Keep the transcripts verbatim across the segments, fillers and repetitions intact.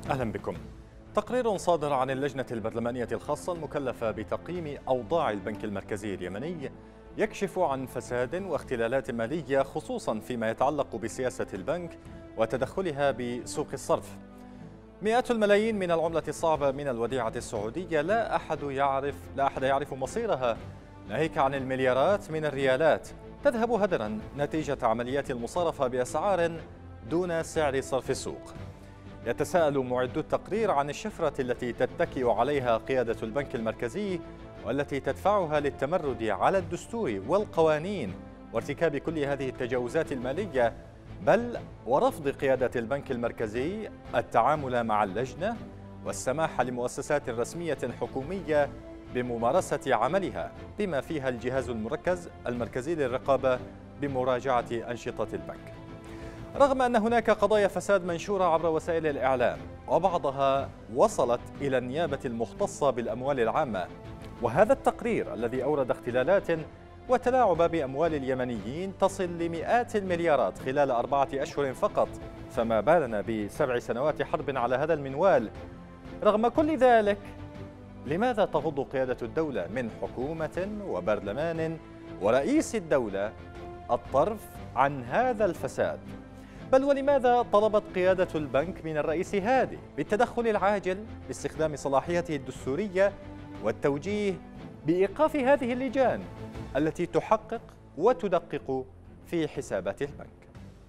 أهلا بكم. تقرير صادر عن اللجنة البرلمانية الخاصة المكلفة بتقييم أوضاع البنك المركزي اليمني يكشف عن فساد واختلالات مالية، خصوصا فيما يتعلق بسياسة البنك وتدخلها بسوق الصرف. مئات الملايين من العملة الصعبة من الوديعة السعودية لا أحد يعرف لا أحد يعرف مصيرها، ناهيك عن المليارات من الريالات تذهب هدرا نتيجة عمليات المصارفة بأسعار دون سعر صرف السوق. يتساءل معدو التقرير عن الشفرة التي تتكئ عليها قيادة البنك المركزي والتي تدفعها للتمرد على الدستور والقوانين وارتكاب كل هذه التجاوزات المالية، بل ورفض قيادة البنك المركزي التعامل مع اللجنة والسماح لمؤسسات رسمية حكومية بممارسة عملها، بما فيها الجهاز المركز المركزي للرقابة بمراجعة أنشطة البنك. رغم أن هناك قضايا فساد منشورة عبر وسائل الإعلام وبعضها وصلت إلى النيابة المختصة بالأموال العامة، وهذا التقرير الذي أورد اختلالات وتلاعب بأموال اليمنيين تصل لمئات المليارات خلال أربعة أشهر فقط، فما بالنا بسبع سنوات حرب على هذا المنوال. رغم كل ذلك، لماذا تغض قيادة الدولة من حكومة وبرلمان ورئيس الدولة الطرف عن هذا الفساد؟ بل ولماذا طلبت قيادة البنك من الرئيس هادي بالتدخل العاجل باستخدام صلاحيته الدستورية والتوجيه بإيقاف هذه اللجان التي تحقق وتدقق في حسابات البنك؟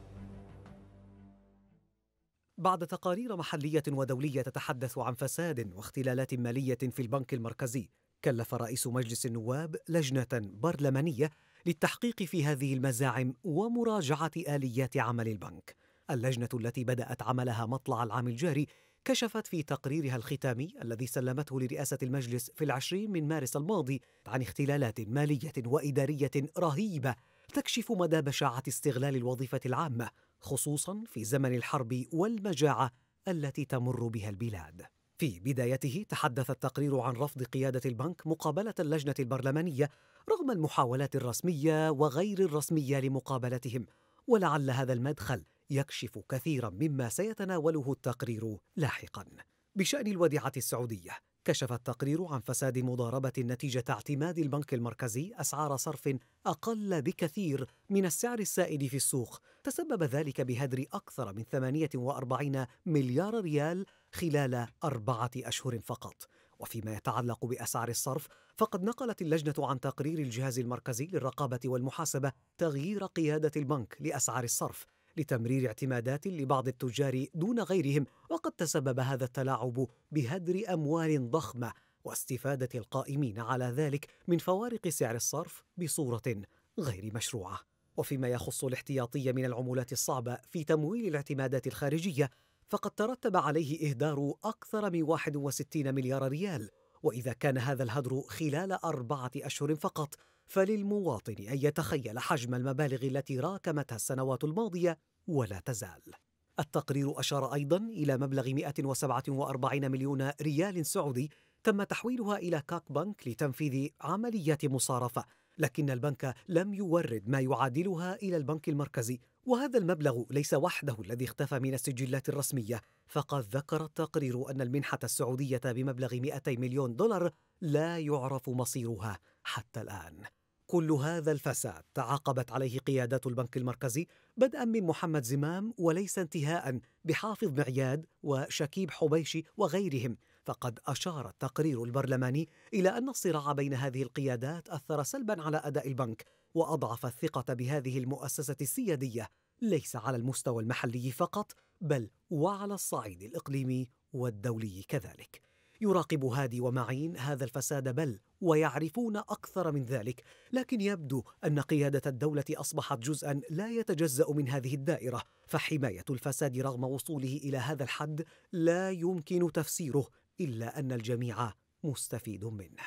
بعد تقارير محلية ودولية تتحدث عن فساد واختلالات مالية في البنك المركزي، كلف رئيس مجلس النواب لجنة برلمانية للتحقيق في هذه المزاعم ومراجعة آليات عمل البنك. اللجنة التي بدأت عملها مطلع العام الجاري كشفت في تقريرها الختامي الذي سلمته لرئاسة المجلس في العشرين من مارس الماضي عن اختلالات مالية وإدارية رهيبة تكشف مدى بشاعة استغلال الوظيفة العامة، خصوصا في زمن الحرب والمجاعة التي تمر بها البلاد. في بدايته تحدث التقرير عن رفض قيادة البنك مقابلة اللجنة البرلمانية رغم المحاولات الرسمية وغير الرسمية لمقابلتهم، ولعل هذا المدخل يكشف كثيرا مما سيتناوله التقرير لاحقا. بشأن الوديعة السعودية، كشف التقرير عن فساد مضاربة نتيجة اعتماد البنك المركزي أسعار صرف أقل بكثير من السعر السائد في السوق، تسبب ذلك بهدر أكثر من ثمانية وأربعين مليار ريال خلال أربعة أشهر فقط. وفيما يتعلق بأسعار الصرف، فقد نقلت اللجنة عن تقرير الجهاز المركزي للرقابة والمحاسبة تغيير قيادة البنك لأسعار الصرف لتمرير اعتمادات لبعض التجار دون غيرهم، وقد تسبب هذا التلاعب بهدر أموال ضخمة واستفادة القائمين على ذلك من فوارق سعر الصرف بصورة غير مشروعة. وفيما يخص الاحتياطي من العملات الصعبة في تمويل الاعتمادات الخارجية، فقد ترتب عليه إهدار أكثر من واحد وستين مليار ريال، وإذا كان هذا الهدر خلال أربعة أشهر فقط، فللمواطن أن يتخيل حجم المبالغ التي راكمتها السنوات الماضية ولا تزال. التقرير أشار أيضا إلى مبلغ مئة وسبعة وأربعين مليون ريال سعودي تم تحويلها إلى كاك بنك لتنفيذ عمليات مصارفة، لكن البنك لم يورد ما يعادلها إلى البنك المركزي، وهذا المبلغ ليس وحده الذي اختفى من السجلات الرسمية، فقد ذكر التقرير أن المنحة السعودية بمبلغ مئتي مليون دولار لا يعرف مصيرها حتى الآن. كل هذا الفساد تعاقبت عليه قيادات البنك المركزي بدءا من محمد زمام وليس انتهاء بحافظ معياد وشكيب حبيشي وغيرهم. فقد أشار التقرير البرلماني إلى أن الصراع بين هذه القيادات أثر سلبا على أداء البنك وأضعف الثقة بهذه المؤسسة السيادية، ليس على المستوى المحلي فقط بل وعلى الصعيد الإقليمي والدولي كذلك. يراقب هادي ومعين هذا الفساد بل ويعرفون أكثر من ذلك، لكن يبدو أن قيادة الدولة أصبحت جزءا لا يتجزأ من هذه الدائرة، فحماية الفساد رغم وصوله إلى هذا الحد لا يمكن تفسيره إلا أن الجميع مستفيد منه.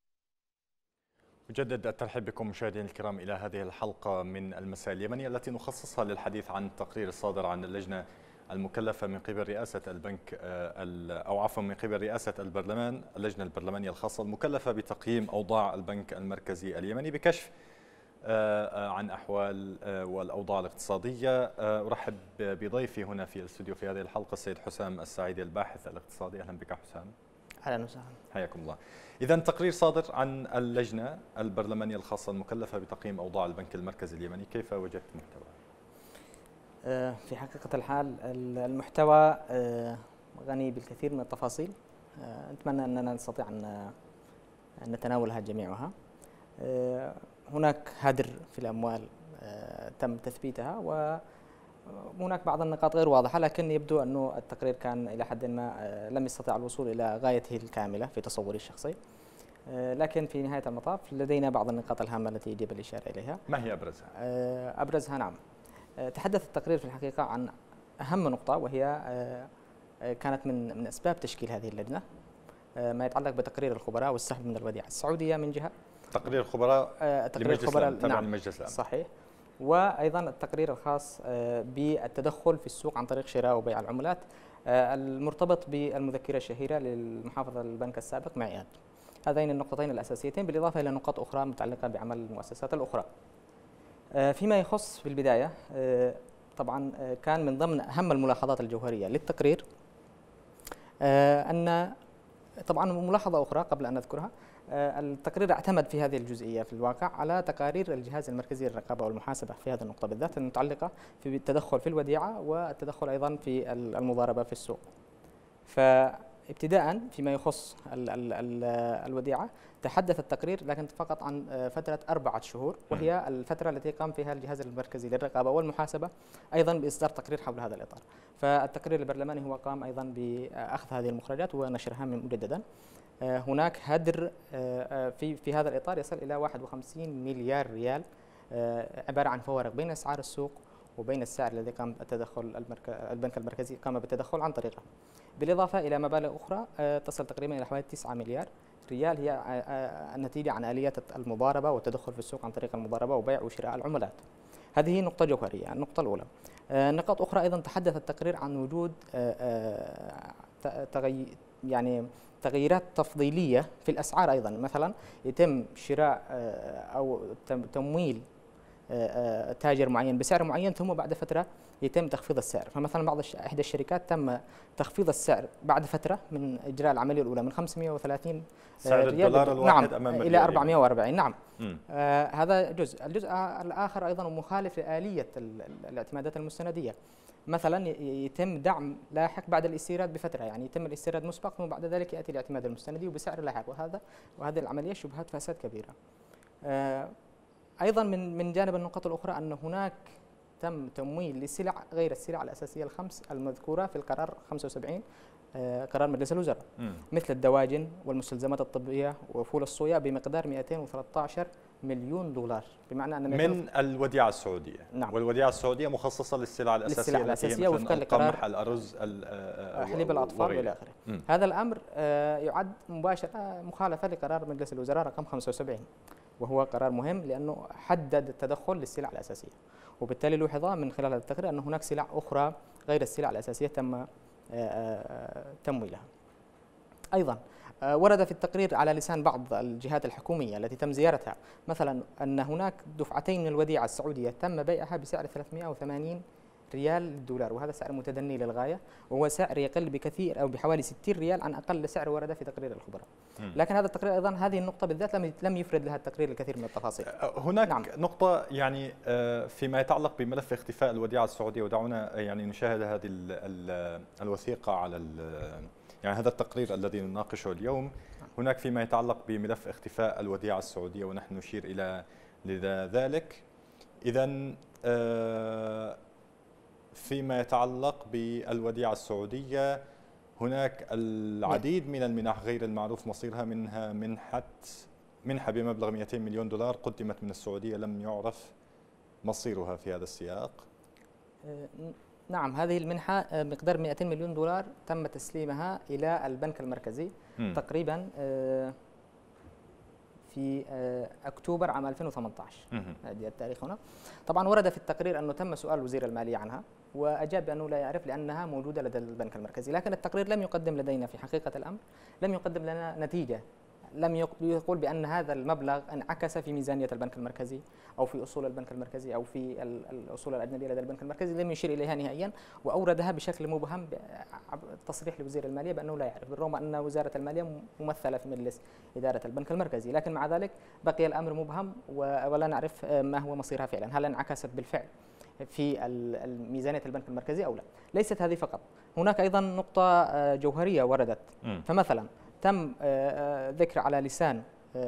مجدد الترحيب بكم مشاهدينا الكرام إلى هذه الحلقة من المساء اليمني التي نخصصها للحديث عن التقرير الصادر عن اللجنة المكلفة من قبل رئاسة البنك أو عفوا من قبل رئاسة البرلمان، اللجنة البرلمانية الخاصة المكلفة بتقييم أوضاع البنك المركزي اليمني بكشف عن أحوال والأوضاع الاقتصادية. أرحب بضيفي هنا في الاستوديو في هذه الحلقة السيد حسام السعيدي الباحث الاقتصادي. أهلا بك حسام. أهلا وسهلا. حياكم الله. إذا تقرير صادر عن اللجنة البرلمانية الخاصة المكلفة بتقييم أوضاع البنك المركزي اليمني، كيف وجدت محتواه؟ في حقيقة الحال المحتوى غني بالكثير من التفاصيل، أتمنى أننا نستطيع أن نتناولها جميعها. هناك هدر في الأموال تم تثبيتها، وهناك بعض النقاط غير واضحة، لكن يبدو أنه التقرير كان إلى حد ما لم يستطع الوصول إلى غايته الكاملة في تصوري الشخصي، لكن في نهاية المطاف لدينا بعض النقاط الهامة التي يجب الإشارة إليها. ما هي أبرزها؟ أبرزها نعم، تحدث التقرير في الحقيقة عن أهم نقطة، وهي كانت من من أسباب تشكيل هذه اللجنة، ما يتعلق بتقرير الخبراء والسحب من الوديعة السعودية من جهة، تقرير الخبراء تقرير الخبراء تبع نعم المجلس الأمن، صحيح، وأيضا التقرير الخاص بالتدخل في السوق عن طريق شراء وبيع العملات المرتبط بالمذكرة الشهيرة للمحافظ البنك السابق معياد. هذين النقطتين الأساسيتين، بالإضافة إلى نقاط أخرى متعلقة بعمل المؤسسات الأخرى. فيما يخص في البداية، طبعا كان من ضمن أهم الملاحظات الجوهرية للتقرير أن، طبعا ملاحظة أخرى قبل أن أذكرها، التقرير اعتمد في هذه الجزئية في الواقع على تقارير الجهاز المركزي للرقابة والمحاسبة في هذه النقطة بالذات، المتعلقة في التدخل في الوديعة والتدخل أيضا في المضاربة في السوق. فابتداء فيما يخص ال ال ال الوديعة، تحدث التقرير لكن فقط عن فترة أربعة شهور، وهي الفترة التي قام فيها الجهاز المركزي للرقابة والمحاسبة أيضا بإصدار تقرير حول هذا الإطار. فالتقرير البرلماني هو قام أيضا بأخذ هذه المخرجات ونشرها مجددا. هناك هدر في في هذا الإطار يصل إلى واحد وخمسين مليار ريال، عبارة عن فوارق بين أسعار السوق وبين السعر الذي قام التدخل البنك المركزي قام بالتدخل عن طريقه، بالإضافة إلى مبالغ أخرى تصل تقريبا إلى حوالي تسعة مليار ريال، هي النتيجة عن آليات المضاربة والتدخل في السوق عن طريق المضاربة وبيع وشراء العملات. هذه نقطة جوهرية، النقطة الأولى. نقاط أخرى أيضا، تحدث التقرير عن وجود تغي يعني تغييرات تفضيلية في الأسعار أيضا، مثلا يتم شراء أو تمويل تاجر معين بسعر معين، ثم بعد فترة يتم تخفيض السعر. فمثلا بعض إحدى الشركات تم تخفيض السعر بعد فترة من إجراء العملية الأولى من خمسمئة وثلاثين سعر الدولار الواحد نعم أمام إلى أربعمئة وأربعين. نعم آه هذا جزء. الجزء الآخر أيضا مخالف لآلية الاعتمادات المستندية، مثلا يتم دعم لاحق بعد الاستيراد بفترة، يعني يتم الاستيراد مسبق ثم بعد ذلك يأتي الاعتماد المستندي وبسعر لاحق، وهذا وهذه العملية شبهات فساد كبيرة. آه أيضا من من جانب النقاط الأخرى، أن هناك تم تمويل لسلع غير السلع الأساسية الخمس المذكورة في القرار خمسة وسبعين آه قرار مجلس الوزراء، م. مثل الدواجن والمستلزمات الطبية وفول الصويا بمقدار مئتين وثلاثة عشر مليون دولار، بمعنى أن من الوديعة السعودية. نعم. والوديعة السعودية مخصصة للسلع الأساسية، للسلع الأساسية وفقا لقرار القمح، الأرز، حليب الأطفال وإلى آخره. هذا الأمر آه يعد مباشرة مخالفة لقرار مجلس الوزراء رقم خمسة وسبعين، وهو قرار مهم لأنه حدد التدخل للسلع الأساسية، وبالتالي لوحظ من خلال التقرير أن هناك سلع أخرى غير السلع الأساسية تم تمويلها. أيضا ورد في التقرير على لسان بعض الجهات الحكومية التي تم زيارتها، مثلا أن هناك دفعتين من الوديعة السعودية تم بيعها بسعر ثلاثمئة وثمانين ريال للدولار، وهذا سعر متدني للغاية، وهو سعر يقل بكثير أو بحوالي ستين ريال عن أقل سعر ورد في تقرير الخبراء. لكن هذا التقرير أيضا، هذه النقطة بالذات لم لم يفرد لها التقرير الكثير من التفاصيل. هناك نعم. نقطة يعني فيما يتعلق بملف اختفاء الوديعة السعودية، ودعونا يعني نشاهد هذه ال ال الوثيقة على يعني هذا التقرير الذي نناقشه اليوم. هناك فيما يتعلق بملف اختفاء الوديعة السعودية، ونحن نشير إلى ذلك. إذن فيما يتعلق بالوديعة السعودية، هناك العديد من المنح غير المعروف مصيرها، منها منحة منحة بمبلغ مئتين مليون دولار قدمت من السعودية لم يعرف مصيرها في هذا السياق. نعم، هذه المنحة مقدار مئتين مليون دولار تم تسليمها إلى البنك المركزي م. تقريبا في أكتوبر عام ألفين وثمانية عشر، هذا التاريخ هنا. طبعا ورد في التقرير أنه تم سؤال وزير المالية عنها، وأجاب بأنه لا يعرف لأنها موجودة لدى البنك المركزي، لكن التقرير لم يقدم لدينا في حقيقة الأمر، لم يقدم لنا نتيجة لم يقول بأن هذا المبلغ انعكس في ميزانية البنك المركزي أو في أصول البنك المركزي أو في الأصول الأجنبية لدى البنك المركزي، لم يشير إليها نهائيا، وأوردها بشكل مبهم تصريح لوزير المالية بأنه لا يعرف، بالرغم أن وزارة المالية ممثلة في مجلس إدارة البنك المركزي، لكن مع ذلك بقي الأمر مبهم ولا نعرف ما هو مصيرها فعلا، هل انعكست بالفعل في ميزانية البنك المركزي أو لا. ليست هذه فقط، هناك أيضا نقطة جوهرية وردت، فمثلا تم ذكر على لسان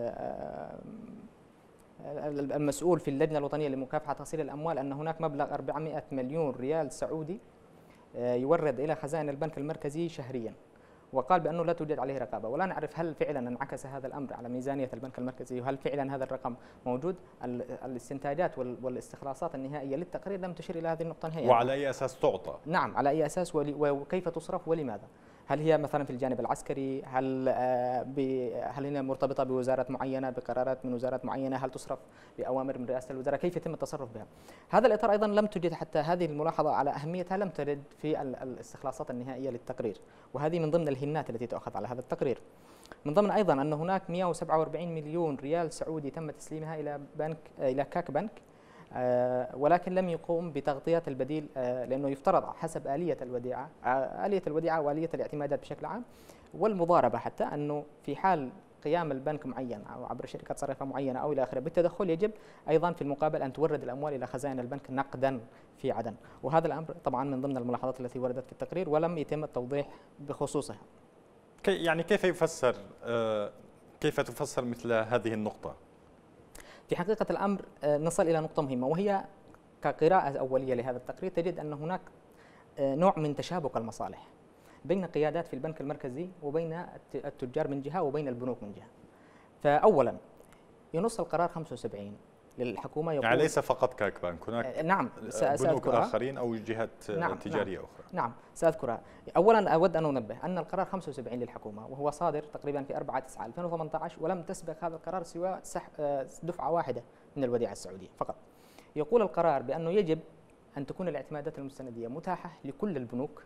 المسؤول في اللجنة الوطنية لمكافحة غسيل الأموال أن هناك مبلغ أربعمائة مليون ريال سعودي يورد إلى خزائن البنك المركزي شهريا، وقال بأنه لا توجد عليه رقابة، ولا نعرف هل فعلا انعكس هذا الأمر على ميزانية البنك المركزي وهل فعلا هذا الرقم موجود. الاستنتاجات والاستخلاصات النهائية للتقرير لم تشير إلى هذه النقطة نهائيا. وعلى أي أساس تعطى؟ نعم، على أي أساس وكيف تصرف ولماذا؟ هل هي مثلا في الجانب العسكري؟ هل هل هي مرتبطة بوزارة معينة، بقرارات من وزارات معينة؟ هل تصرف بأوامر من رئاسة الوزراء؟ كيف يتم التصرف بها؟ هذا الإطار أيضا لم تجد، حتى هذه الملاحظة على أهميتها لم ترد في الاستخلاصات النهائية للتقرير، وهذه من ضمن الهنات التي تؤخذ على هذا التقرير. من ضمن أيضا أن هناك مئة وسبعة وأربعين مليون ريال سعودي تم تسليمها إلى بنك إلى كاك بنك، ولكن لم يقوم بتغطية البديل، لأنه يفترض حسب آلية الوديعة آلية الوديعة وآلية الاعتمادات بشكل عام والمضاربة حتى، أنه في حال قيام البنك معين أو عبر شركة صرافة معينة أو إلى آخره بالتدخل، يجب أيضا في المقابل أن تورد الأموال إلى خزائن البنك نقدا في عدن، وهذا الأمر طبعا من ضمن الملاحظات التي وردت في التقرير ولم يتم التوضيح بخصوصها. يعني كيف يفسر كيف تفسر مثل هذه النقطة؟ في حقيقة الأمر نصل إلى نقطة مهمة، وهي كقراءة أولية لهذا التقرير تجد أن هناك نوع من تشابك المصالح بين قيادات في البنك المركزي وبين التجار من جهة وبين البنوك من جهة. فأولا ينص القرار خمسة وسبعين للحكومة يقول يعني ليس فقط كاك بنك، هناك نعم بنوك آخرين أو جهات نعم تجارية نعم أخرى. نعم سأذكرها. أولا أود أن أنبه أن القرار خمسة وسبعين للحكومة وهو صادر تقريبا في أربعة تسعة ألفين وثمانية عشر، ولم تسبق هذا القرار سوى دفعة واحدة من الوديعة السعودية فقط. يقول القرار بأنه يجب أن تكون الاعتمادات المستندية متاحة لكل البنوك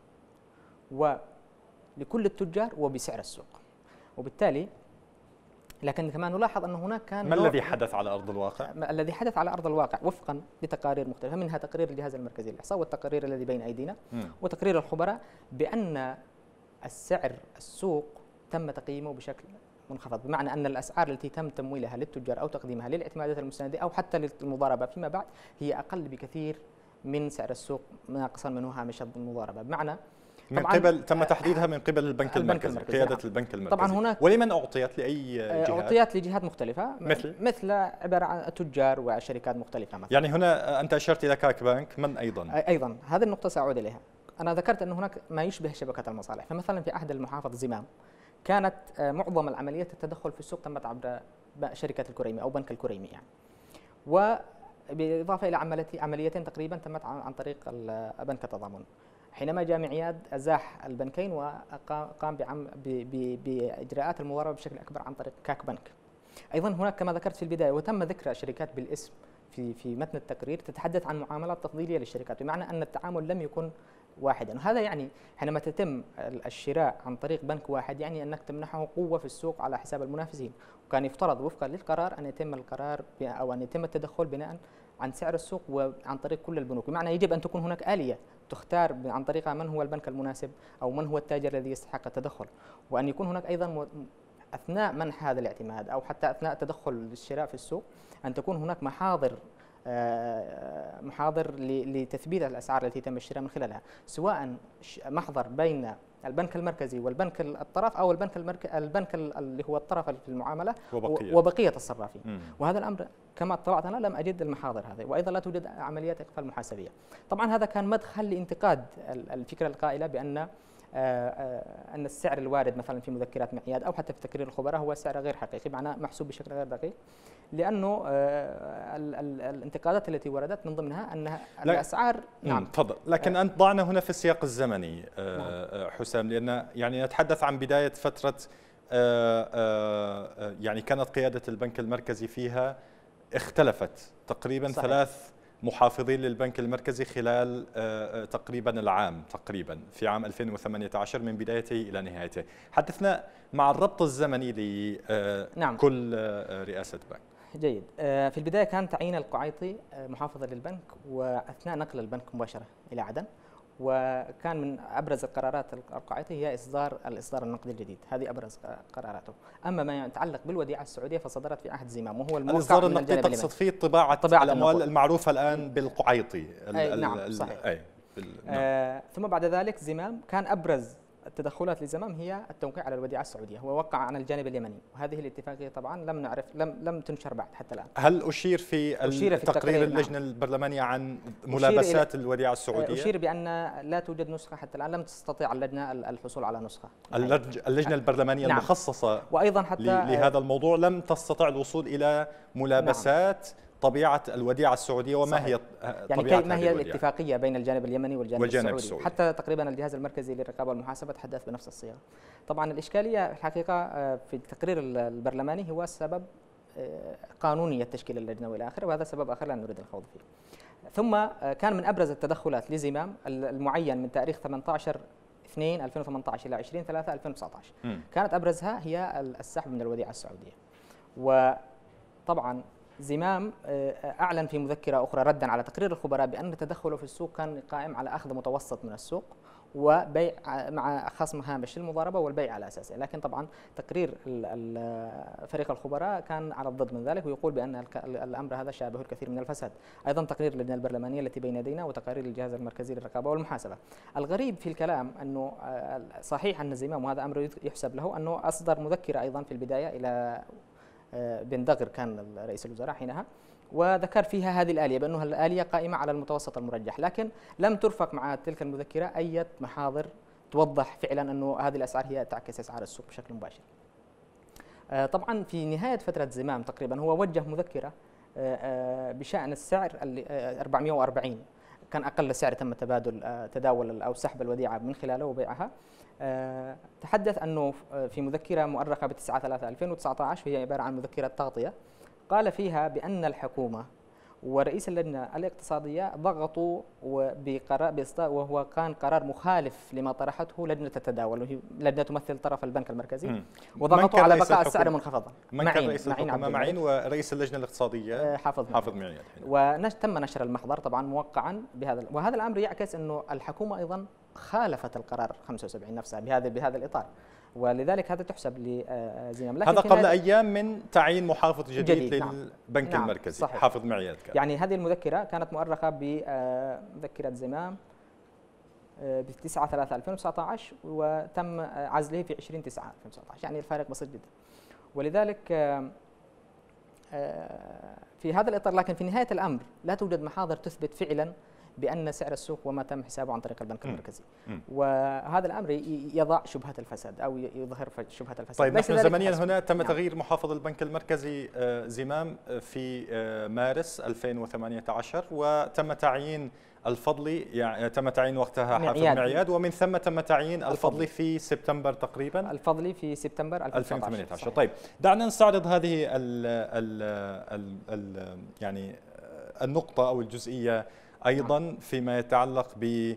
ولكل التجار وبسعر السوق، وبالتالي لكن كما نلاحظ أن هناك كان ما الذي حدث على أرض الواقع؟ الذي حدث على أرض الواقع وفقا لتقارير مختلفة، منها تقرير الجهاز المركزي للإحصاء والتقرير الذي بين أيدينا م. وتقرير الخبراء، بأن السعر السوق تم تقييمه بشكل منخفض، بمعنى أن الأسعار التي تم تمويلها للتجار أو تقديمها للاعتمادات المستندية أو حتى للمضاربة فيما بعد هي أقل بكثير من سعر السوق ناقصا منه هامش المضاربة، بمعنى من قبل تم تحديدها من قبل البنك المركزي, المركزي قيادة نعم. البنك المركزي. طبعا هناك ولمن أعطيت؟ لأي جهات؟ أعطيت لجهات مختلفة مثل مثل عبارة عن تجار وشركات مختلفة مثلا. يعني هنا أنت أشرت إلى كاك بنك، من أيضا؟ أيضا هذه النقطة سأعود إليها. أنا ذكرت أن هناك ما يشبه شبكة المصالح، فمثلا في عهد المحافظ زمام كانت معظم العمليات التدخل في السوق تمت عبر شركة الكريمي أو بنك الكريمي يعني، وبإضافة إلى عمليتين تقريبا تمت عن طريق بنك التضامن. حينما جاء معياد أزاح البنكين وقام بإجراءات المضاربة بشكل أكبر عن طريق كاك بنك. أيضا هناك كما ذكرت في البداية وتم ذكر شركات بالاسم في في متن التقرير تتحدث عن معاملات تفضيلية للشركات، بمعنى أن التعامل لم يكن واحدا، وهذا يعني حينما تتم الشراء عن طريق بنك واحد يعني أنك تمنحه قوة في السوق على حساب المنافسين، وكان يفترض وفقا للقرار أن يتم القرار أو أن يتم التدخل بناء عن سعر السوق وعن طريق كل البنوك، بمعنى يجب أن تكون هناك آلية تختار عن طريقها من هو البنك المناسب أو من هو التاجر الذي يستحق التدخل، وأن يكون هناك أيضا أثناء منح هذا الاعتماد أو حتى أثناء تدخل الشراء في السوق أن تكون هناك محاضر محاضر لتثبيت الأسعار التي تم الشراء من خلالها، سواء محضر بين البنك المركزي والبنك الطرف أو البنك المرك... البنك اللي هو الطرف في المعاملة وبقية, وبقية الصرافين. مم. وهذا الأمر كما اطلعت أنا لم أجد المحاضر هذه، وأيضا لا توجد عمليات إقفال محاسبية. طبعا هذا كان مدخل لانتقاد الفكرة القائلة بأن أن السعر الوارد مثلا في مذكرات معياد أو حتى في تقرير الخبراء هو سعر غير حقيقي، معناه محسوب بشكل غير دقيق، لأنه الانتقادات التي وردت من ضمنها أن الأسعار نعم تفضل، لكن أنت ضعنا هنا في السياق الزمني حسام، لأن يعني نتحدث عن بداية فترة يعني كانت قيادة البنك المركزي فيها اختلفت تقريبا صحيح. ثلاث محافظين للبنك المركزي خلال تقريبا العام تقريبا في عام ألفين وثمانية عشر من بدايته إلى نهايته. حدثنا مع الربط الزمني لكل رئاسة بنك. جيد. في البداية كان تعيين القعيطي محافظا للبنك وأثناء نقل البنك مباشرة إلى عدن، وكان من ابرز القرارات القعيطي هي اصدار الاصدار النقدي الجديد، هذه ابرز قراراته. اما ما يتعلق بالوديعه السعوديه فصدرت في عهد زمام، وهو الموقع الاصدار النقدي تقصد فيه طباعه, طباعة الاموال النقود المعروفه الان بالقعيطي. أي نعم صحيح. أي نعم. آه ثم بعد ذلك زمام كان ابرز التدخلات لزمام هي التوقيع على الوديعه السعوديه، هو وقع عن الجانب اليمني، وهذه الاتفاقيه طبعا لم نعرف لم لم تنشر بعد حتى الان. هل اشير في أشير التقرير اللجنه نعم. البرلمانيه عن ملابسات الوديعه السعوديه؟ اشير بان لا توجد نسخه حتى الان، لم تستطيع اللجنه الحصول على نسخه. اللجنه البرلمانيه نعم. المخصصه وايضا حتى لهذا الموضوع لم تستطع الوصول الى ملابسات نعم. طبيعة الوديعة السعودية وما صحيح. هي يعني طبيعة ما هي الاتفاقية بين الجانب اليمني والجانب, والجانب السعودي. السعودي. حتى تقريبا الجهاز المركزي للرقابة والمحاسبة تحدث بنفس الصيغة. طبعا الإشكالية الحقيقة في التقرير البرلماني هو سبب قانونية تشكيل اللجنة والى آخره، وهذا سبب آخر لا نريد الخوض فيه. ثم كان من أبرز التدخلات لزمام المعين من تاريخ ثمانية عشر اثنين ألفين وثمانية عشر إلى عشرين ثلاثة ألفين وتسعة عشر م. كانت أبرزها هي السحب من الوديعة السعودية. وطبعا زمام أعلن في مذكرة أخرى ردا على تقرير الخبراء بأن تدخله في السوق كان قائم على أخذ متوسط من السوق وبيع مع خصم هامش المضاربة والبيع على أساسه، لكن طبعا تقرير فريق الخبراء كان على الضد من ذلك، ويقول بأن الأمر هذا شابه الكثير من الفساد. أيضا تقرير اللجنة البرلمانية التي بين يدينا وتقارير الجهاز المركزي للرقابة والمحاسبة. الغريب في الكلام أنه صحيح أن زمام، وهذا أمر يحسب له، أنه أصدر مذكرة أيضا في البداية إلى بن دغر كان رئيس الوزراء حينها، وذكر فيها هذه الآلية بأنها الآلية قائمة على المتوسط المرجح، لكن لم ترفق مع تلك المذكرة أي محاضر توضح فعلا أنه هذه الأسعار هي تعكس أسعار السوق بشكل مباشر. طبعا في نهاية فترة زمام تقريبا هو وجه مذكرة بشأن السعر أربعمئة وأربعين، كان أقل سعر تم تبادل تداول أو سحب الوديعة من خلاله وبيعها. أه تحدث أنه في مذكرة مؤرخة ب تسعة ثلاثة ألفين وتسعة عشر، وهي عبارة عن مذكرة تغطية، قال فيها بأن الحكومة ورئيس اللجنة الاقتصادية ضغطوا بقرار وهو كان قرار مخالف لما طرحته لجنة التداول، وهي لجنة تمثل طرف البنك المركزي، وضغطوا على بقاء السعر منخفضا. من كان رئيس الحكومة؟ معين، ورئيس اللجنة الاقتصادية حافظ حافظ معياد. وتم نشر المحضر طبعا موقعا بهذا، وهذا الأمر يعكس أنه الحكومة أيضا خالفت القرار خمسة وسبعين نفسها بهذا بهذا الإطار، ولذلك هذا تحسب لزمام. هذا قبل أيام من تعيين محافظ جديد, جديد للبنك نعم. المركزي صحيح. حافظ معياد كان. يعني هذه المذكرة كانت مؤرخة بمذكرة زمام ب تسعة ثلاثة ألفين وتسعة عشر، وتم عزله في عشرين تسعة ألفين وتسعة عشر، يعني الفارق بسيط جدا. ولذلك في هذا الإطار، لكن في نهاية الأمر لا توجد محاضر تثبت فعلا بأن سعر السوق وما تم حسابه عن طريق البنك المركزي، وهذا الأمر يضع شبهة الفساد أو يظهر شبهة الفساد. طيب نحن زمنيا هنا تم تغيير محافظ البنك المركزي زمام في مارس ألفين وثمانية عشر، وتم تعيين الفضلي، يعني تم تعيين وقتها حافظ معياد، ومن ثم تم تعيين الفضلي في سبتمبر تقريبا. الفضلي في سبتمبر ألفين وثمانية عشر. طيب دعنا نستعرض هذه ال ال ال ال يعني النقطة أو الجزئية أيضا فيما يتعلق ب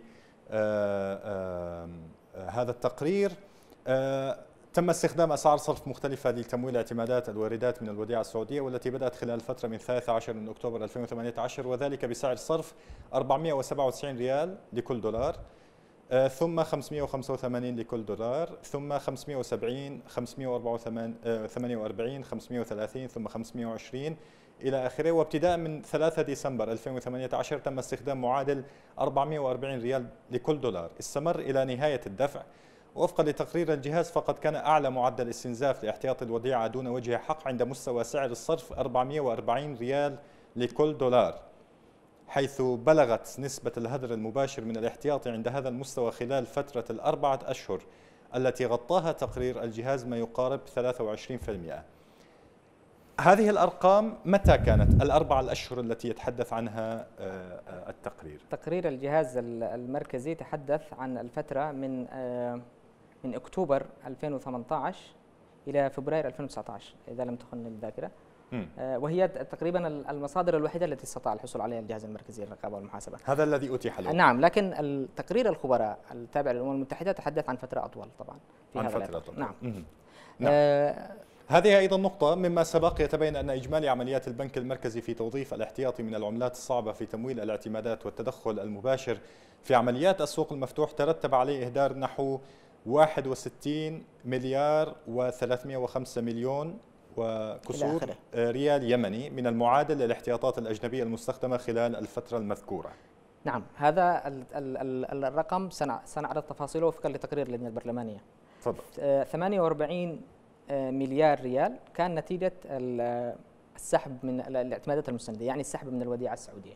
هذا التقرير. تم استخدام أسعار صرف مختلفة لتمويل اعتمادات الواردات من الوديعة السعودية، والتي بدأت خلال الفترة من الثالث عشر من أكتوبر ألفين وثمانية عشر، وذلك بسعر صرف أربعمئة وسبعة وتسعين ريال لكل دولار، ثم خمسمئة وخمسة وثمانين لكل دولار، ثم خمسمئة وسبعين، خمسمئة وثمانية وأربعين، خمسمئة وثلاثين، ثم خمسمئة وعشرين إلى آخره. وابتداء من ثلاثة ديسمبر ألفين وثمانية عشر تم استخدام معادل أربعمئة وأربعين ريال لكل دولار، استمر إلى نهاية الدفع. وفقا لتقرير الجهاز فقد كان أعلى معدل استنزاف لاحتياط الوديعة دون وجه حق عند مستوى سعر الصرف أربعمئة وأربعين ريال لكل دولار، حيث بلغت نسبة الهدر المباشر من الاحتياطي عند هذا المستوى خلال فترة الأربعة أشهر التي غطاها تقرير الجهاز ما يقارب ثلاثة وعشرين بالمئة. هذه الأرقام متى كانت؟ الأربعة الأشهر التي يتحدث عنها التقرير. تقرير الجهاز المركزي تحدث عن الفترة من من أكتوبر ألفين وثمانية عشر إلى فبراير ألفين وتسعة عشر إذا لم تخن الذاكرة، وهي تقريبا المصادر الوحيدة التي استطاع الحصول عليها الجهاز المركزي للرقابة والمحاسبة. هذا الذي أتيح له. نعم، لكن التقرير الخبراء التابع للأمم المتحدة تحدث عن فترة أطول طبعا في عن هذا فترة أطول. نعم. نعم. آه هذه أيضا نقطة. مما سبق يتبين أن إجمالي عمليات البنك المركزي في توظيف الاحتياطي من العملات الصعبة في تمويل الاعتمادات والتدخل المباشر في عمليات السوق المفتوح ترتب عليه إهدار نحو واحد وستين مليار وثلاثمئة وخمسة مليون وكسور ريال يمني من المعادل للاحتياطات الأجنبية المستخدمة خلال الفترة المذكورة. نعم، هذا ال ال ال الرقم سنعرض تفاصيله وفقا لتقرير اللجنة البرلمانية. تفضل. ثمانية وأربعين مليار ريال كان نتيجة السحب من الاعتمادات المستندية، يعني السحب من الوديعة السعودية،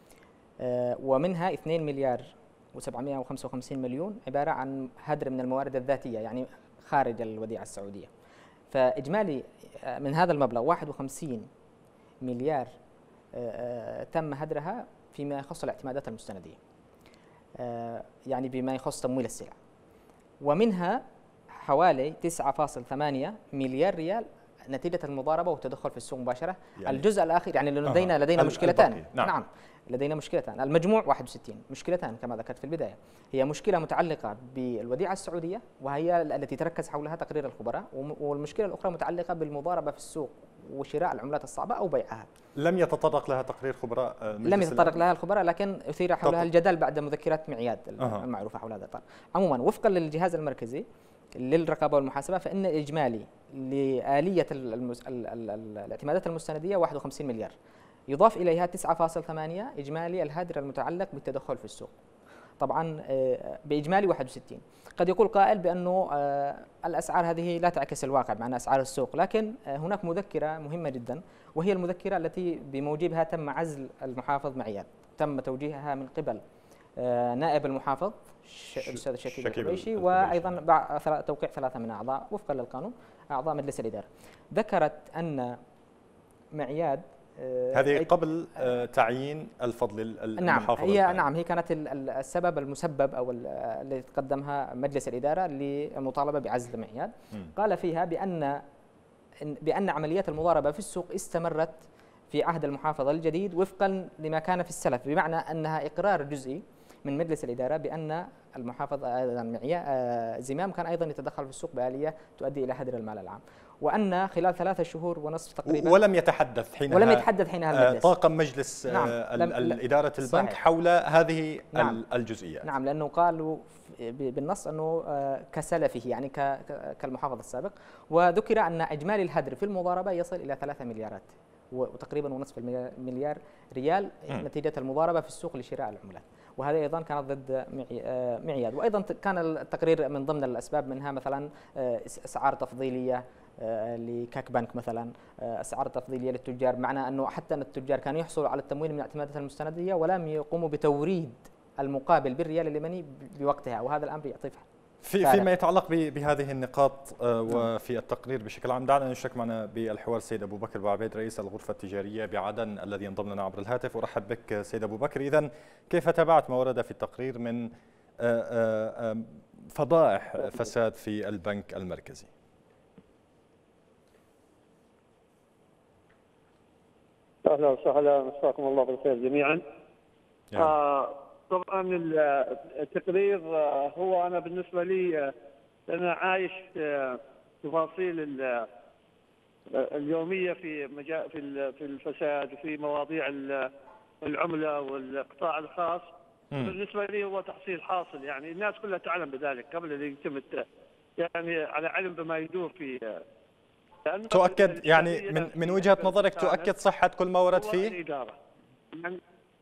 ومنها اثنين مليار وسبعمئة وخمسة وخمسين مليون عبارة عن هدر من الموارد الذاتية يعني خارج الوديعة السعودية. فإجمالي من هذا المبلغ واحد وخمسين مليار تم هدرها فيما يخص الاعتمادات المستندية، يعني بما يخص تمويل السلع، ومنها حوالي تسعة فاصلة ثمانية مليار ريال نتيجة المضاربة والتدخل في السوق مباشرة. يعني الجزء الأخير يعني لدينا لدينا مشكلتان. نعم. نعم، لدينا مشكلتان. المجموع واحد وستين، مشكلتان كما ذكرت في البداية. هي مشكلة متعلقة بالوديعة السعودية وهي التي تركز حولها تقرير الخبراء، والمشكلة الأخرى متعلقة بالمضاربة في السوق وشراء العملات الصعبة أو بيعها. لم يتطرق لها تقرير خبراء لم يتطرق لها الخبراء، لكن أثير حولها الجدل بعد مذكرة معياد المعروفة حول هذا الطرح. عموما وفقا للجهاز المركزي للرقابة والمحاسبة فإن الإجمالي لآلية المس... ال... ال... ال... الاعتمادات المستندية واحد وخمسين مليار، يضاف إليها تسعة فاصلة ثمانية إجمالي الهدر المتعلق بالتدخل في السوق، طبعا بإجمالي واحد وستين. قد يقول قائل بأنه الأسعار هذه لا تعكس الواقع معنى أسعار السوق، لكن هناك مذكرة مهمة جدا وهي المذكرة التي بموجبها تم عزل المحافظ معياد، تم توجيهها من قبل نائب المحافظ الأستاذ شكيب القريشي، وأيضا توقيع ثلاثة من أعضاء وفقا للقانون أعضاء مجلس الإدارة. ذكرت أن معياد هذه قبل تعيين الفضل المحافظ. نعم هي نعم هي كانت السبب المسبب أو الذي قدمها مجلس الإدارة للمطالبة بعزل معياد. م. قال فيها بأن بأن عمليات المضاربة في السوق استمرت في عهد المحافظ الجديد وفقا لما كان في السلف، بمعنى أنها إقرار جزئي من مجلس الإدارة بأن المحافظ أيضا زمام كان أيضا يتدخل في السوق بآلية تؤدي إلى هدر المال العام، وأن خلال ثلاثة شهور ونصف تقريبا ولم يتحدث حينها ولم يتحدث حينها المجلس طاقم مجلس نعم الإدارة البنك صحيح. حول هذه نعم الجزئيات. نعم، لأنه قالوا بالنص أنه كسلفه يعني كالمحافظ السابق، وذكر أن إجمالي الهدر في المضاربة يصل إلى ثلاثة مليارات وتقريبا ونصف مليار ريال نتيجة المضاربة في السوق لشراء العملات، وهذا أيضا كانت ضد معياد. وأيضا كان التقرير من ضمن الأسباب منها مثلا أسعار تفضيلية لكاك بنك، مثلا أسعار تفضيلية للتجار، معنى أنه حتى أن التجار كانوا يحصلوا على التمويل من الاعتمادات المستندية ولم يقوموا بتوريد المقابل بالريال اليمني بوقتها، وهذا الأمر يعطي في فيما يتعلق بهذه النقاط وفي التقرير بشكل عام. دعنا نشرك معنا بالحوار السيد أبو بكر بعبيد رئيس الغرفة التجارية بعدن الذي انضم لنا عبر الهاتف. أرحب بك سيد أبو بكر. إذن كيف تابعت ما ورد في التقرير من فضائح فساد في البنك المركزي؟ أهلا وسهلا، مساكم الله بالخير جميعا. يعني. آه طبعا التقرير هو انا بالنسبه لي انا عايش تفاصيل اليوميه في مجال في الفساد وفي مواضيع العمله والقطاع الخاص. م. بالنسبه لي هو تحصيل حاصل، يعني الناس كلها تعلم بذلك قبل ان يتم يعني على علم بما يدور في. تؤكد يعني من من وجهه نظرك تؤكد صحه كل ما ورد فيه؟ الاداره يعني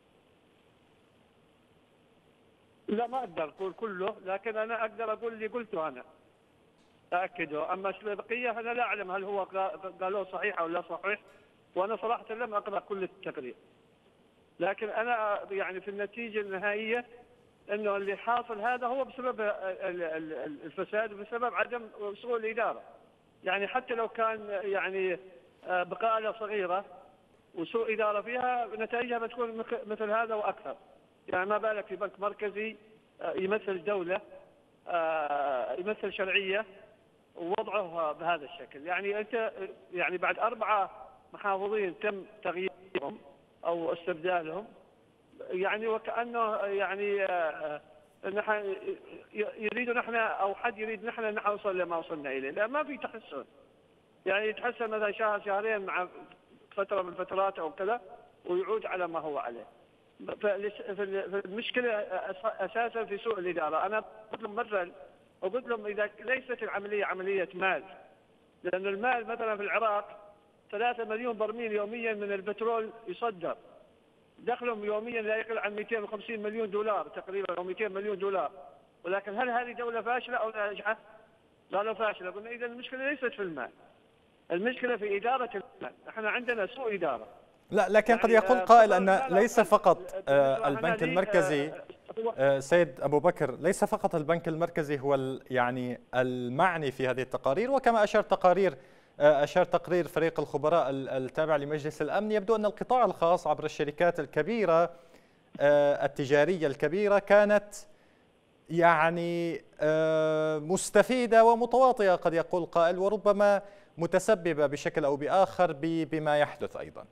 لا ما اقدر اقول كله، لكن انا اقدر اقول اللي قلته انا ااكده، اما البقيه انا لا اعلم هل هو قالوه صحيح او لا صحيح، وانا صراحه لم اقرا كل التقرير، لكن انا يعني في النتيجه النهائيه انه اللي حاصل هذا هو بسبب الفساد وبسبب عدم سوء الاداره، يعني حتى لو كان يعني بقاله صغيره وسوء اداره فيها نتائجها بتكون مثل هذا واكثر، يعني ما بالك في بنك مركزي يمثل دولة يمثل شرعية ووضعه بهذا الشكل. يعني أنت يعني بعد أربعة محافظين تم تغييرهم او استبدالهم، يعني وكانه يعني آه، نحن يريد نحن او حد يريد نحن ان نوصل لما وصلنا اليه، لا ما في تحسن. يعني يتحسن مثلا شهر شهرين مع فتره من الفترات او كذا ويعود على ما هو عليه. فالمشكله اساسا في سوء الاداره. انا قلت لهم مثلا وقلت لهم اذا ليست العمليه عمليه مال، لان المال مثلا في العراق ثلاثة مليون برميل يوميا من البترول يصدر، دخلهم يوميا لا يقل عن مئتين وخمسين مليون دولار تقريبا او مئتين مليون دولار. ولكن هل هذه دوله فاشله او ناجحه؟ قالوا فاشله. قلنا اذا المشكله ليست في المال، المشكله في اداره المال. احنا عندنا سوء اداره. لا، لكن قد يعني يقول قائل أن ليس فقط البنك المركزي سيد أبو بكر، ليس فقط البنك المركزي هو يعني المعني في هذه التقارير، وكما أشار تقارير أشار تقرير فريق الخبراء التابع لمجلس الأمن، يبدو أن القطاع الخاص عبر الشركات الكبيرة التجارية الكبيرة كانت يعني مستفيدة ومتواطئة قد يقول قائل، وربما متسببة بشكل أو بآخر بما يحدث أيضا.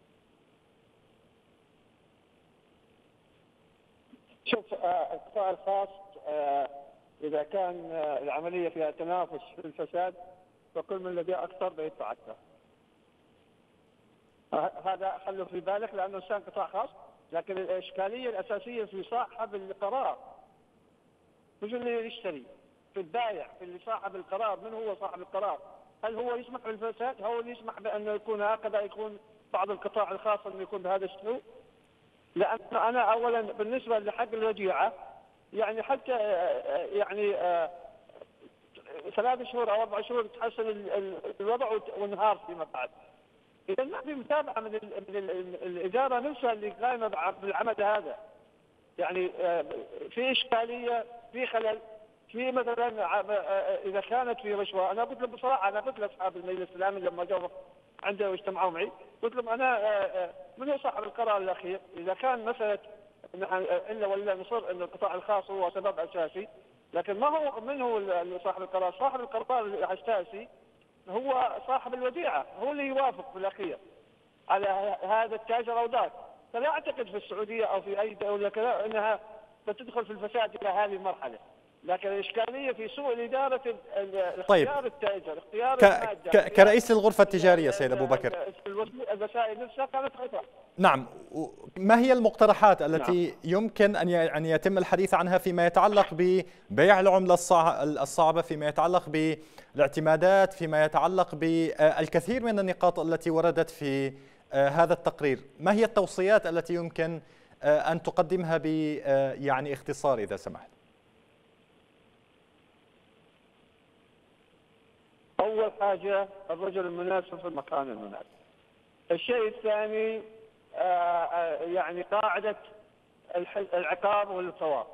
شوف، القطاع الخاص إذا كان العملية فيها تنافس في الفساد فكل من لديه أكثر بيدفع أكثر. هذا خلوا في بالك، لأنه كان قطاع خاص. لكن الإشكالية الأساسية في صاحب القرار، مش اللي يشتري، في البائع، في اللي صاحب القرار. من هو صاحب القرار؟ هل هو يسمح بالفساد؟ هو اللي يسمح بأنه يكون هكذا، يكون بعض القطاع الخاص أنه يكون بهذا السلوك؟ لأن أنا أولا بالنسبة لحق الوديعة، يعني حتى يعني ثلاث شهور أو أربع شهور تحسن الوضع وانهار فيما بعد. إذا ما في متابعة من, من الإدارة نفسها اللي قائمة بالعمل هذا. يعني في إشكالية، في خلل، في مثلا إذا كانت في رشوة. أنا قلت لهم بصراحة، أنا قلت لأصحاب المجلس الأمن لما جاوا عنده واجتمعوا معي، قلت لهم أنا من هو صاحب القرار الأخير؟ إذا كان مسألة إلا ولا نصر أن القطاع الخاص هو سبب أساسي، لكن ما هو من هو صاحب القرار؟ صاحب القرار الأساسي هو صاحب الوديعة، هو اللي يوافق في الأخير على هذا التاجر أو ذاك. فلا أعتقد في السعودية أو في أي دولة كذا أنها ستدخل في الفساد إلى هذه المرحلة. لكن الإشكالية في سوء الإدارة، اختيار طيب. التاجر، اختيار ك... المادة، ك... كرئيس الغرفة التجارية سيد أبو بكر، الوسائل نفسها كانت خطأ. نعم، ما هي المقترحات التي نعم. يمكن أن يتم الحديث عنها فيما يتعلق ببيع العملة الصعبة، فيما يتعلق بالاعتمادات، فيما يتعلق بالكثير من النقاط التي وردت في هذا التقرير؟ ما هي التوصيات التي يمكن أن تقدمها ب يعني اختصار إذا سمحت؟ أول حاجة الرجل المناسب في المكان المناسب. الشيء الثاني يعني قاعدة العقاب والثواب.